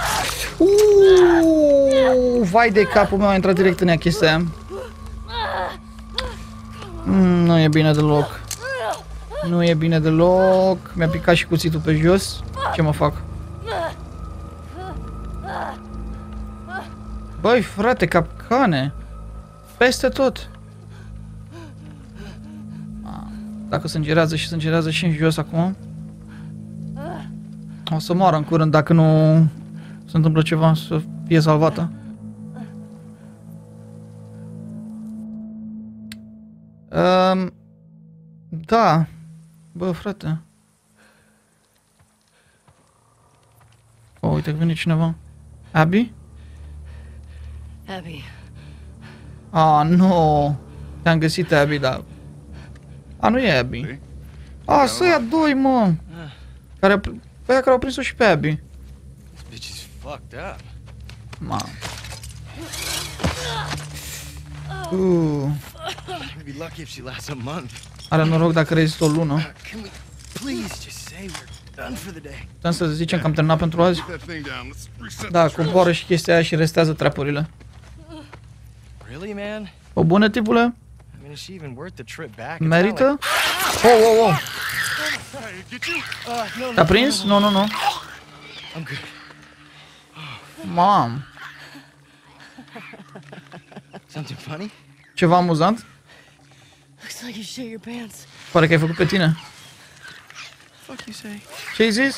Uuuu! Vai de capul meu, a intrat direct în ea chestia aia. Mm, nu e bine deloc. Nu e bine deloc. Mi-a picat și cuțitul pe jos. Ce mă fac? Băi, frate, capcane! Peste tot! Dacă sângerează și sângerează și în jos acum, o să moară în curând dacă nu se întâmplă ceva, să fie salvată. Um, da. Bă, frate. Oh, uite că vine cineva. Abby? Abby. Ah, nu. Te-am găsit, Abby, dar... A, nu e Abby. A, să ia doi, mă. Care, pe aia care au prins-o și pe Abby. Ma. Uh. Are noroc dacă rezistă o lună. Putem să zicem că am terminat pentru azi? Da, coboară și chestia aia și restează trapurile. O bună, tipule? Merită? Oh, oh, oh. Te-a prins? Nu, nu, nu. Mam. Ceva amuzant? Pare că ai făcut pe tine. Ce-ai zis?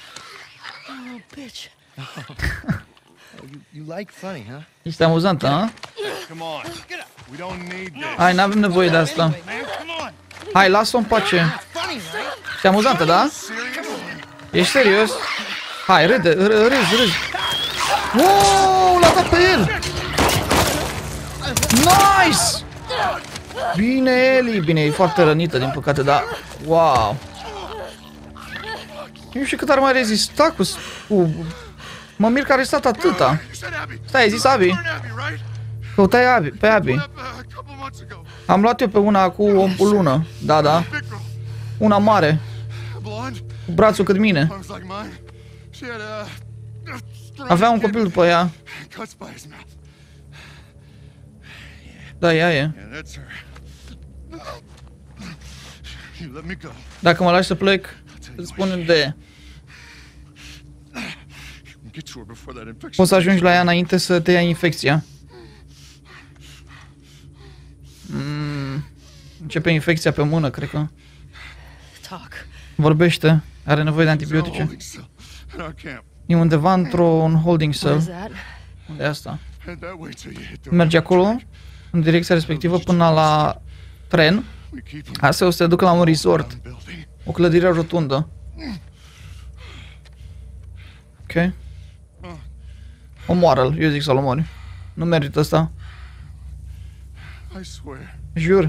Ești amuzantă, ha? Hai, n-avem nevoie de asta. Hai, lasă-o în pace. Ești amuzantă, da? Ești serios? Hai, râde, râzi, râzi. Wow, l-a dat pe el! Nice! Bine, Ellie! Bine, e foarte rănită, din păcate, dar... Wow! Nu știu cât ar mai rezista cu... cu... Mă mir că a rezistat atâta. Stai, ai zis Abby? Căutai Abby, pe Abby. Am luat eu pe una cu o lună. Da, da. Una mare. Cu brațul cât mine. Avea un copil după ea. Da, ea e. Dacă mă lași să plec, îți spun unde. Poți să ajungi la ea înainte să te ia infecția. Mm. Începe infecția pe mână, cred că. Vorbește. Are nevoie de antibiotice. E undeva într-un holding cell. Unde e asta? Mergi acolo, în direcția respectivă, până la tren. Asta o să te ducă la un resort. O clădire rotundă. Ok. Omoară-l, eu zic să-l omori. Nu merită asta. Jur.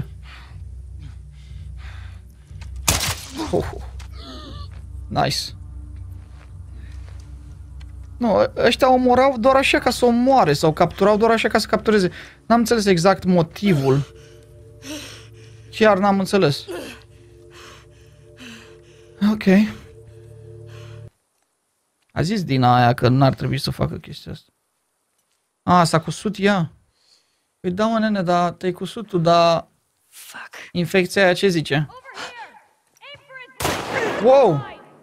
Oh. Nice. Nu, ăștia omorau doar așa ca să omoare sau capturau doar așa ca să captureze. N-am înțeles exact motivul. Chiar n-am înțeles. Ok. A zis Dina aia că n-ar trebui să facă chestia asta. A, s-a cusut ea. Păi da, mă, nene, dar te-ai cusut tu, dar... Infecția aia ce zice? Wow!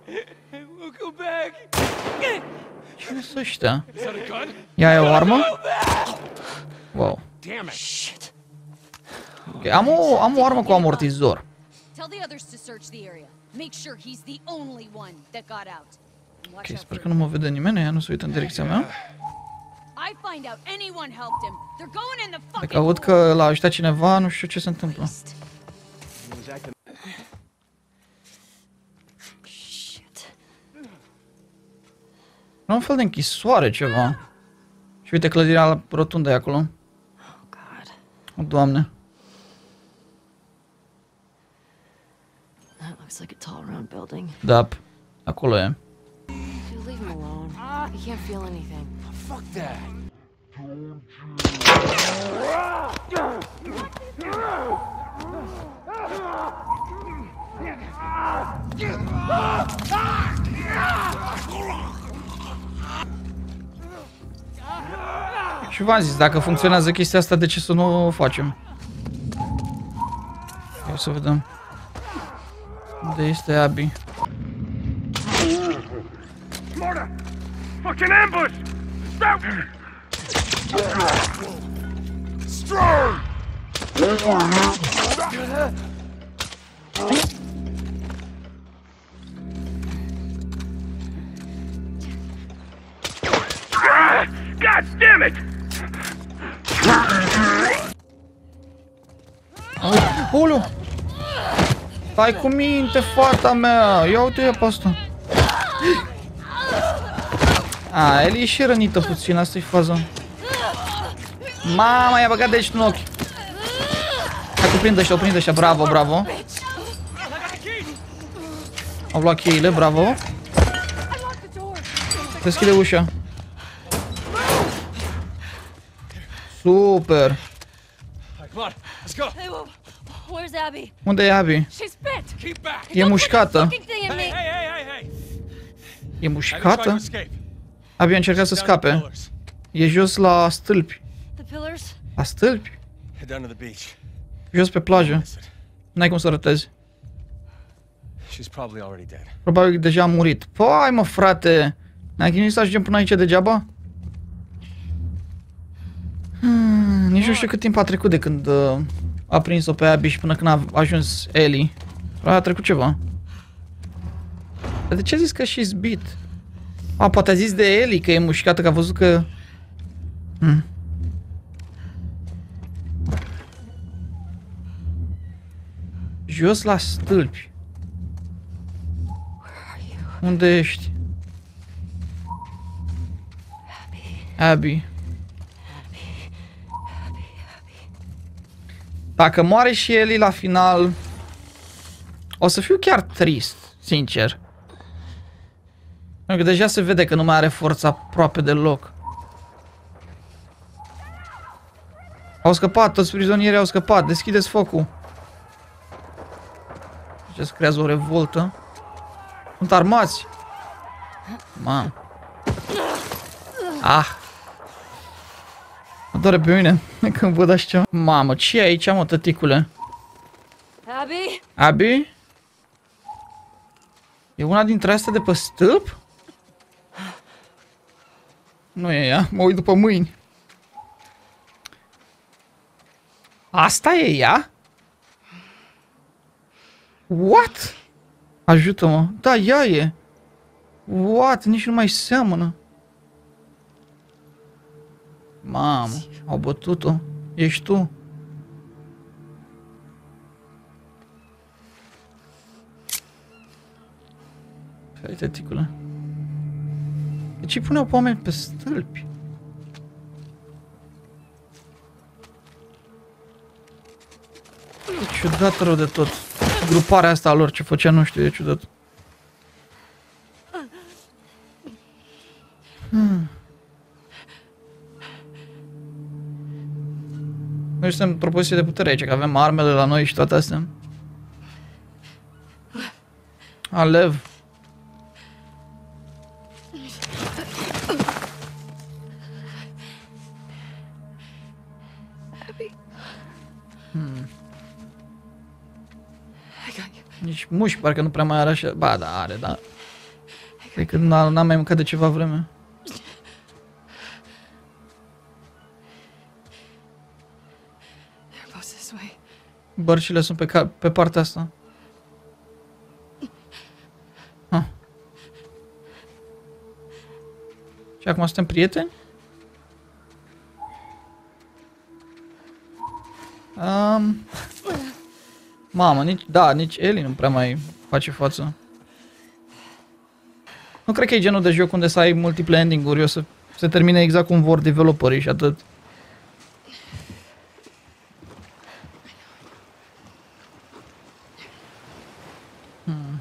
Cine sunt ăștia? Ea e o armă? Wow. Okay, am, o, am o armă cu amortizor. Ok, sper că nu mă vede nimeni, ea nu se uită în direcția mea. Dacă aud că l-a ajutat cineva, nu știu ce se întâmplă. Nu un fel de închisoare ceva. Și uite clădirea rotundă e acolo. O, Doamne. Da, acolo e. Fuck that. Și v-am zis, dacă funcționează chestia asta, de ce să nu o facem? Hai să vedem. Unde este Abby? Marta! Fucking ambush! Stop! Strong! God damn it! Ulu! Stai cu minte, fata mea! Ia uite pe asta! A, el e și rănită puțin, asta e faza. Mama, i-a băgat de aici în ochi. Hai că prinde ăștia, o prinde ăștia, bravo, bravo. Au luat cheile, bravo. Deschide ușa. Super. Unde e Abby? E mușcată. E mușcată? Abby a încercat să scape. E jos la stâlpi. La stâlpi? Jos pe plajă. N-ai cum să rătezi. Probabil deja a murit. Păi, mă, frate. Ne-ai chinuit să ajungem până aici degeaba? Hmm, nici nu știu cât timp a trecut de când uh, a prins-o pe Abby și până când a ajuns Ellie. A trecut ceva. Dar de ce a zis că she's beat? A, poate a zis de Ellie că e mușcată, că a văzut că... Hmm. Jos la stâlpi. Unde ești? Abby. Dacă moare și Ellie la final, o să fiu chiar trist, sincer. Pentru că deja se vede că nu mai are forță aproape deloc. Au scăpat, toți prizonierii au scăpat. Deschideți focul. Ce se creează o revoltă. Sunt armați. Mamă. Ah. Mă doare pe mine când văd așa ceva. Mamă, ce e aici, mă, tăticule? Abby? Abby? E una dintre astea de pe stâlp? Nu e ea, mă uit după mâini. Asta e ea? What? Ajută-mă. Da, ea e. What? Nici nu mai seamănă. Mamă, au bătut-o. Ești tu. Hai, tăticule. De ce puneau pe oameni pe stâlpi? E ciudat rău de tot. Gruparea asta a lor, ce făcea, nu știu, e ciudat. Hmm. Noi suntem într-o poziție de putere aici, că avem armele la noi și toate astea. Alev. Hmm. Nici mușchi parcă nu prea mai are așa. Ba, da, are, da. Cred că n-am mai mâncat de ceva vreme. Bărcile sunt pe, pe partea asta. Ah. Și acum suntem prieteni? Um, mamă, nici, da, nici Ellie nu prea mai face față. Nu cred că e genul de joc unde să ai multiple ending-uri, o să se termine exact cum vor developerii și atât. Hmm.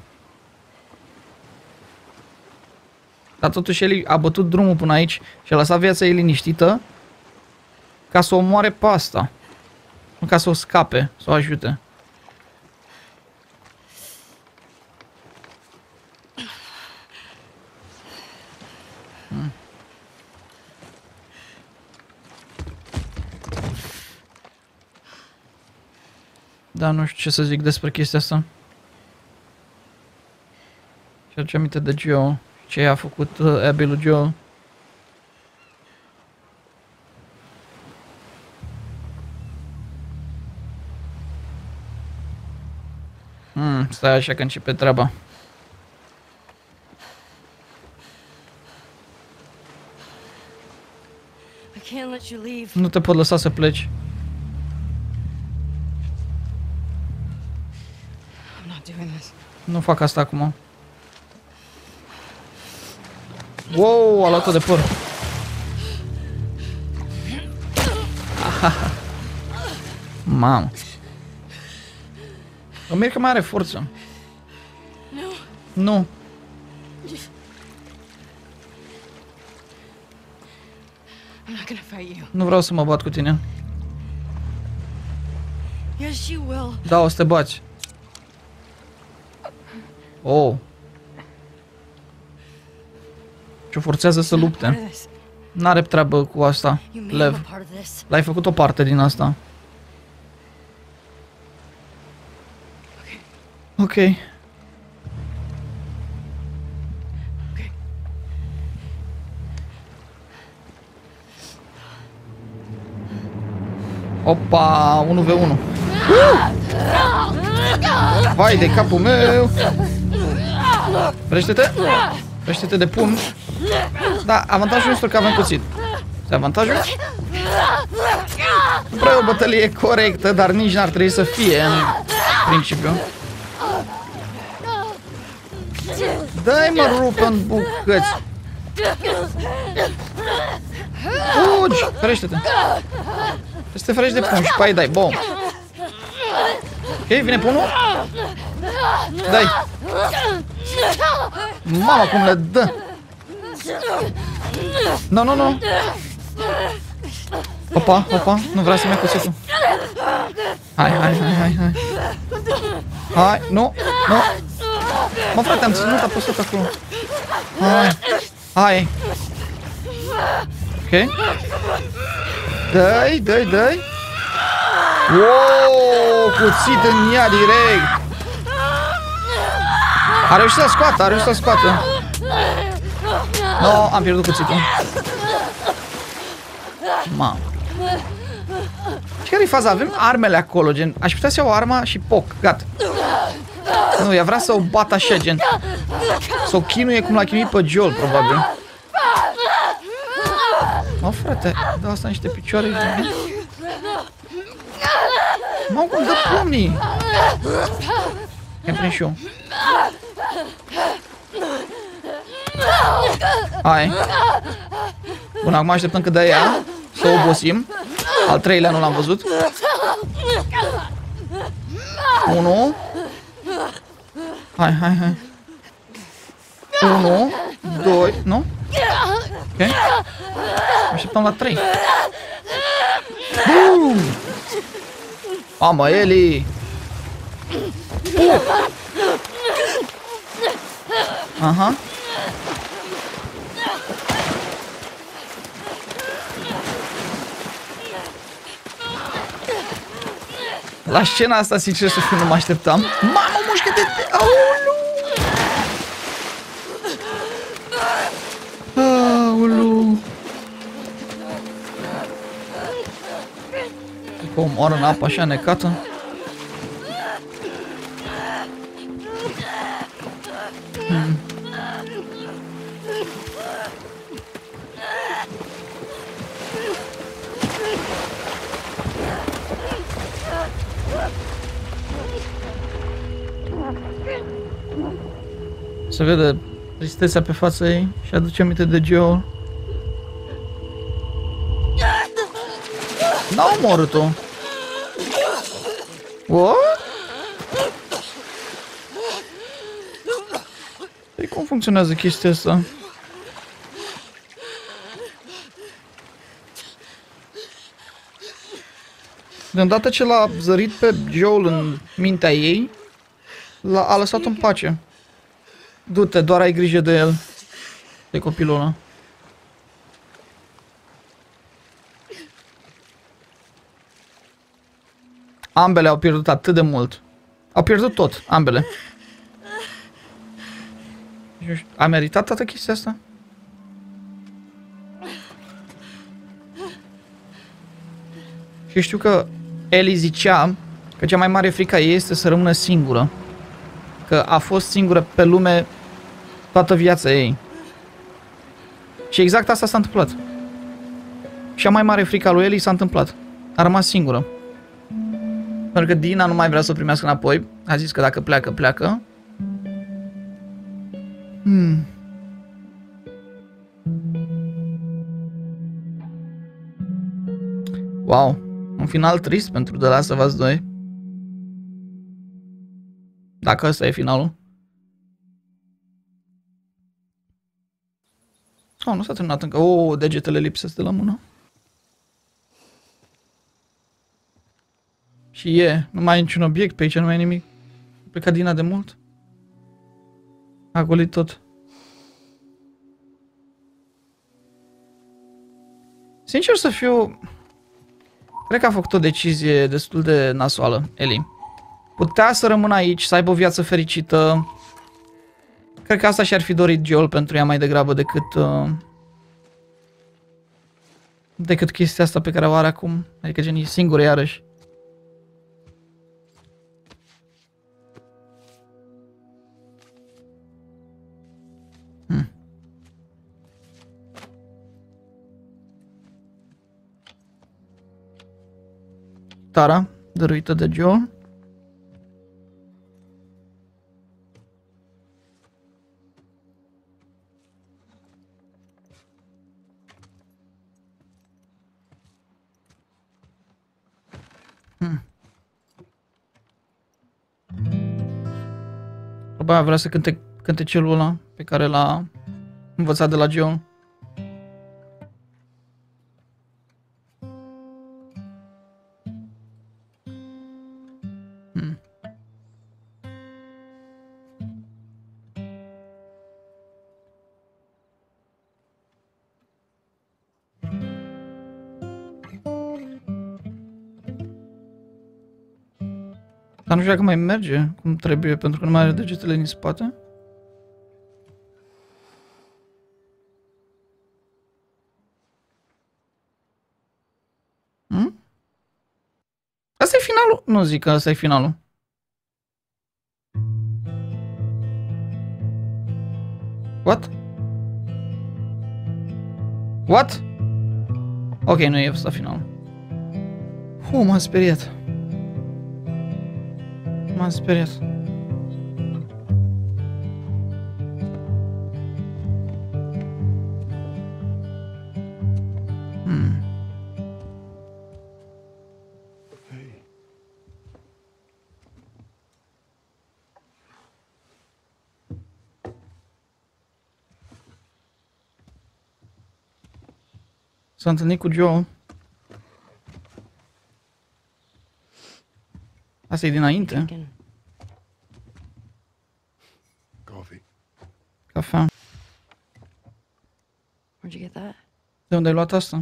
Dar totuși Ellie a bătut drumul până aici și a lăsat viața ei liniștită ca să o omoare pe asta. Nu ca să o scape, să o ajute. Hmm. Da, nu știu ce să zic despre chestia asta. Și aduce aminte de Joe. Ce a făcut uh, Abby lui Joe. Hmm, stai așa că începe treaba. Nu te pot lăsa să pleci. Nu fac asta acum. Wow, a luat-o de păr. Mamă. Îmi mir că mai are forță. Nu. Nu vreau să mă bat cu tine. Da, o să te bați. Oh. Ce forțează să lupte. N-are treabă cu asta, Lev. L-ai făcut o parte din asta. Ok. Opa, unu v unu. Vai de capul meu. Frește-te. Frește-te de pumn. Da, avantajul nostru că avem cuțit. Este avantajul? Nu prea e o bătălie corectă, dar nici n-ar trebui să fie în principiu. Dă-i mă rup în bucăți. Fugi! Ferește-te. Să te ferești de pumn și pe aia dai, bom. Ok, vine pe unul. Dai. Mama, cum le dă. Nu, nu, nu. Opa, opa, nu vrea să-mi ia cuțitul. Hai, hai, hai, hai, hai. Hai, nu, nu. Mă, frate, am ținut apăsat acolo. Hai, hai. Ok. Dai, dai, dai. Wow, cuțit în ea direct. A reușit să scoată, a reușit să scoată. No, am pierdut cuțitul. Mamă. Și care-i faza? Avem armele acolo, gen, aș putea să iau arma și poc, gata. Nu, ea vrea să o bată așa, gen. Să o chinuie cum l-a chinuit pe Joel, probabil. Mă, frate, dă asta niște picioare. Mă, cum dă pumnii. I-am prins și eu. Hai. Bun, acum așteptăm cât dă ea. Să o obosim. Al treilea nu l-am văzut. Unu. Hai, hai, hai. Unu. Doi. Nu? Ok. Așteptăm la trei. Bum! Mamă, Eli! Uh! Aha. La scena asta, sincer să fiu, nu mă așteptam. Mamă, mușcă de... Aulu! Aulu! Că omoară în apă așa necată. Hmm. Se vede tristețea pe fața ei și aduce aminte de Joel. N-a omorât-o. What? Păi cum funcționează chestia asta? De îndată ce l-a zărit pe Joel în mintea ei, l-a a lăsat în pace. Du-te, doar ai grijă de el. De copilul ăla. Ambele au pierdut atât de mult. Au pierdut tot, ambele. A meritat toată chestia asta? Și știu că Ellie zicea că cea mai mare frică ei este să rămână singură. Că a fost singură pe lume toată viața ei. Și exact asta s-a întâmplat. Cea mai mare frică a lui Ellie s-a întâmplat. A rămas singură. Pentru că Dina nu mai vrea să o primească înapoi. A zis că dacă pleacă, pleacă. Hmm. Wow. Un final trist pentru The Last of Us doi. Dacă ăsta e finalul. Oh, nu s-a terminat încă. Oh, degetele lipsesc de la mână. Și e, nu mai e niciun obiect pe aici, nu mai e nimic. A plecat Dina de mult. A golit tot. Sincer să fiu, cred că a făcut o decizie destul de nasoală, Ellie. Putea să rămână aici, să aibă o viață fericită. Cred că asta și-ar fi dorit Joel pentru ea mai degrabă decât... Uh, decât chestia asta pe care o are acum. Adică gen e singură iarăși. Hmm. Tara, dăruită de Joel. Hmm. Probabil vrea să cânte cântecelul ăla pe care l-a învățat de la Joel. Hmm. Dar nu știu dacă mai merge cum trebuie, pentru că nu mai are degetele din spate. Hmm? Asta e finalul? Nu zic că asta e finalul. What? What? Ok, nu e asta finalul. Uh, m-am speriat. M-am speriat. Hmm. S-a întâlnit cu Joe. Asta e dinainte. Coffee. Cafea. Where'd you get that? De unde ai luat asta?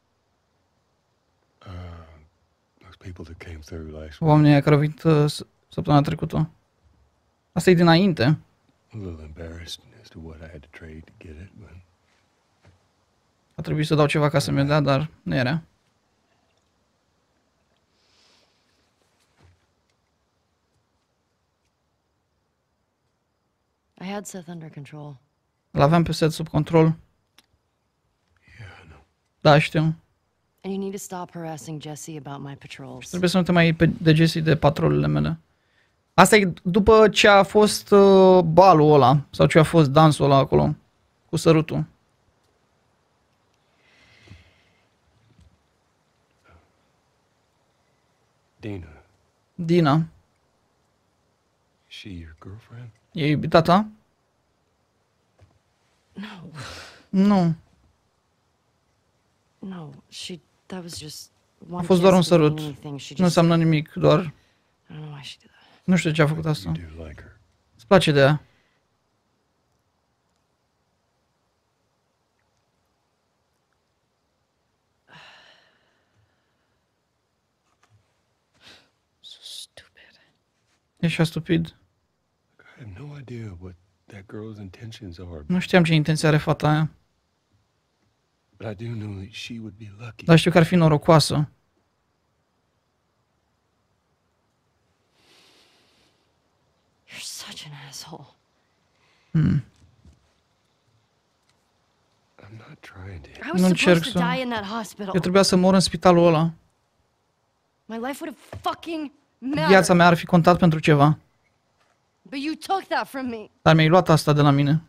Uh, those people that came through last week. Oamenii care au venit uh, săptămâna trecută. Asta e dinainte. A little embarrassed as to what I had to trade to get it, but A trebuit să dau ceva ca să-mi dea, dar nu era. I had Seth under control. L-aveam pe Seth sub control. Da, știu. And you need to stop harassing Jesse about my patrols. Trebuie să nu te mai iei pe de Jesse de patrolele mele. Asta e după ce a fost uh, balul ăla, sau ce a fost dansul ăla acolo, cu sărutul. Dina, Dina. she your girlfriend? E iubita ta? No. Nu. No, she, that was just one A fost doar un chance to sărut. mean anything. She Nu just, înseamnă nimic, doar... I don't know why she did that. Nu știu de ce a făcut asta. You do like her. Îți place de ea? So stupid. E așa stupid. I have no idea what that girl's intentions are, Nu știam ce intenție are fata aia. but I do know that she would be lucky. Dar știu că ar fi norocoasă. You're such an asshole. Hmm. I'm not trying to. I was Nu supposed încerc to să... die in that hospital. Eu trebuia să mor în spitalul ăla. My life would have fucking mattered. Viața mea ar fi contat pentru ceva. But you took that from me. Dar mi-ai luat asta de la mine.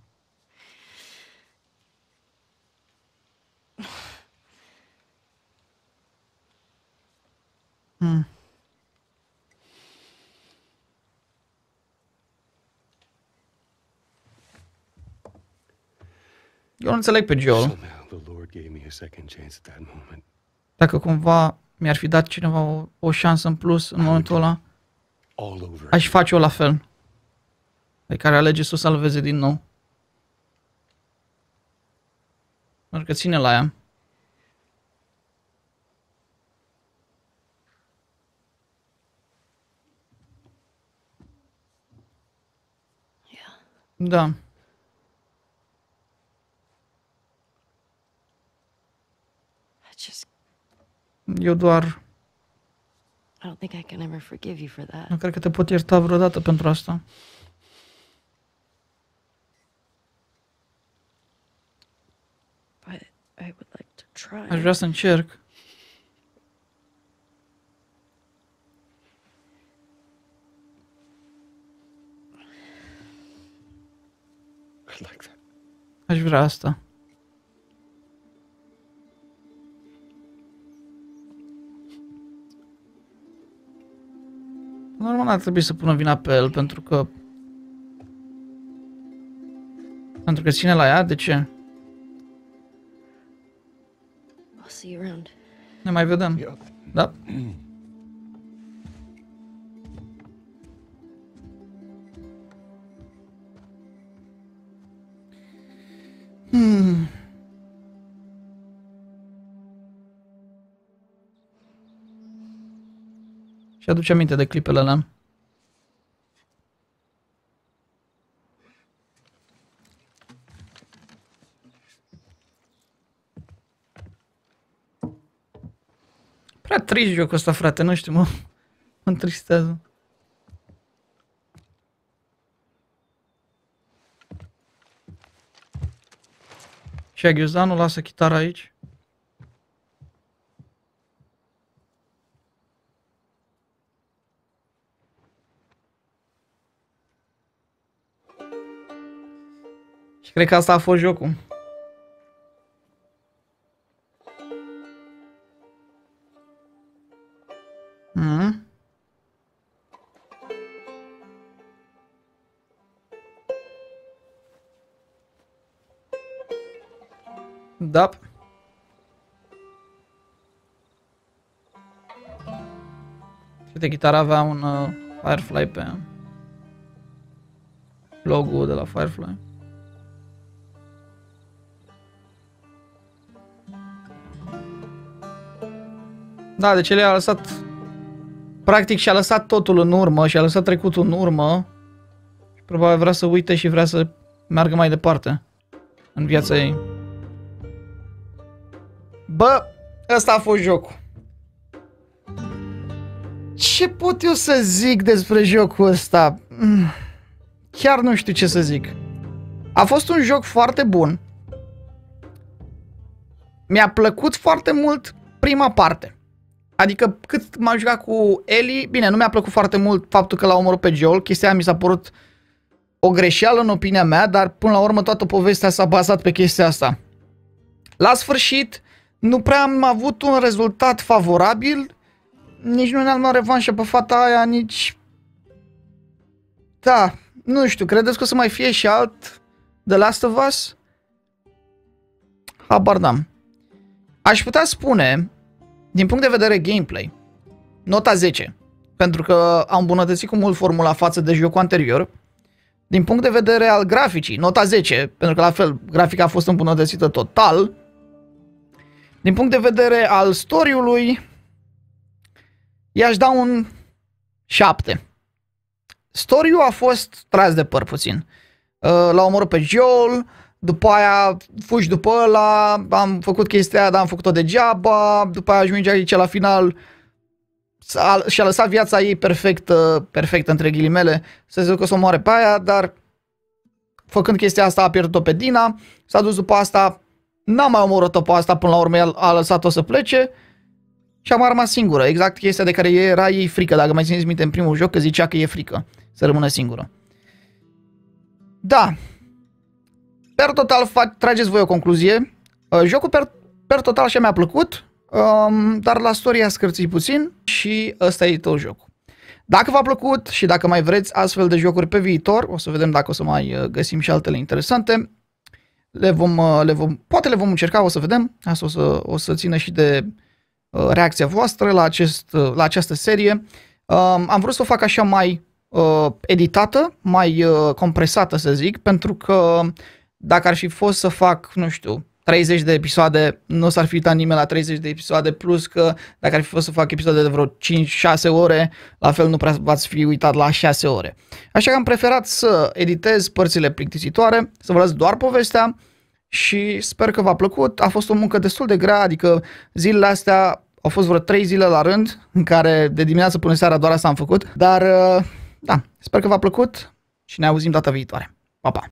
Hmm. Eu nu înțeleg pe Joel. Somehow the Lord gave me a second chance at that moment. Dacă cumva mi-ar fi dat cineva o, o șansă în plus în momentul ăla, All over. aș face-o la fel. Pe care alege să o salveze din nou. Pentru că ține la ea. Da. Just, Eu doar I don't think I can ever forgive you for that. nu cred că te pot ierta vreodată pentru asta. But I would like to try. Aș vrea să încerc. I'd like that. Aș vrea asta. Normal ar trebui să pună vina pe el, pentru că Pentru că ține la ea? De ce? I'll see you around. Ne mai vedem. Da. Hmm. Și aduce aminte de clipele alea. Prea trist jocul ăsta, frate, nu știu, mă, mă întristează. Și Ghiuzanu lasă chitara aici. Și cred că asta a fost jocul. Mm. Da. Uite, chitara avea un uh, Firefly pe logo de la Firefly. Da, deci el a lăsat, practic și-a lăsat totul în urmă, și-a lăsat trecutul în urmă și probabil vrea să uite și vrea să meargă mai departe în viața ei. Bă, ăsta a fost jocul. Ce pot eu să zic despre jocul ăsta? Chiar nu știu ce să zic. A fost un joc foarte bun. Mi-a plăcut foarte mult prima parte. Adică cât m-am jucat cu Ellie, bine, nu mi-a plăcut foarte mult faptul că l-a omorât pe Joel. Chestia aia mi s-a părut o greșeală în opinia mea, dar până la urmă toată povestea s-a bazat pe chestia asta. La sfârșit, nu prea am avut un rezultat favorabil. Nici nu ne-am luat revanșă pe fata aia, nici... Da, nu știu, credeți că o să mai fie și alt The Last of Us? Habar n-am. Aș putea spune, din punct de vedere gameplay, nota zece. Pentru că am îmbunătățit cu mult formula față de jocul anterior. Din punct de vedere al graficii, nota zece, pentru că la fel, grafica a fost îmbunătățită total. Din punct de vedere al story-ului, i-aș da un șapte. Story-ul a fost tras de păr puțin. L-a omorât pe Joel, după aia fugi după ăla, am făcut chestia aia, dar am făcut-o degeaba, după aia ajunge aici la final, și-a lăsat viața ei perfectă, perfectă între ghilimele, să zic că o să o moare pe aia, dar făcând chestia asta a pierdut-o pe Dina, s-a dus după asta, n-a mai omorât-o pe asta, până la urmă el a lăsat-o să plece și a mai rămas singură, exact chestia de care era ei frică, dacă mai țineți minte în primul joc că zicea că e frică să rămână singură. Da. Per total, trageți voi o concluzie. Uh, jocul per, per total așa mi-a plăcut, um, dar la story a scârțit puțin și ăsta e tot jocul. Dacă v-a plăcut și dacă mai vreți astfel de jocuri pe viitor, o să vedem dacă o să mai găsim și altele interesante. Le vom, le vom, poate le vom încerca, o să vedem. Asta o să, o să țină și de uh, reacția voastră la, acest, uh, la această serie. Um, am vrut să o fac așa mai uh, editată, mai uh, compresată, să zic, pentru că dacă ar fi fost să fac, nu știu, treizeci de episoade, nu s-ar fi uitat nimeni la treizeci de episoade, plus că dacă ar fi fost să fac episoade de vreo cinci șase ore, la fel nu prea v-ați fi uitat la șase ore. Așa că am preferat să editez părțile plictisitoare, să vă las doar povestea și sper că v-a plăcut. A fost o muncă destul de grea, adică zilele astea au fost vreo trei zile la rând, în care de dimineață până seara doar asta am făcut, dar da, sper că v-a plăcut și ne auzim data viitoare. Pa, pa!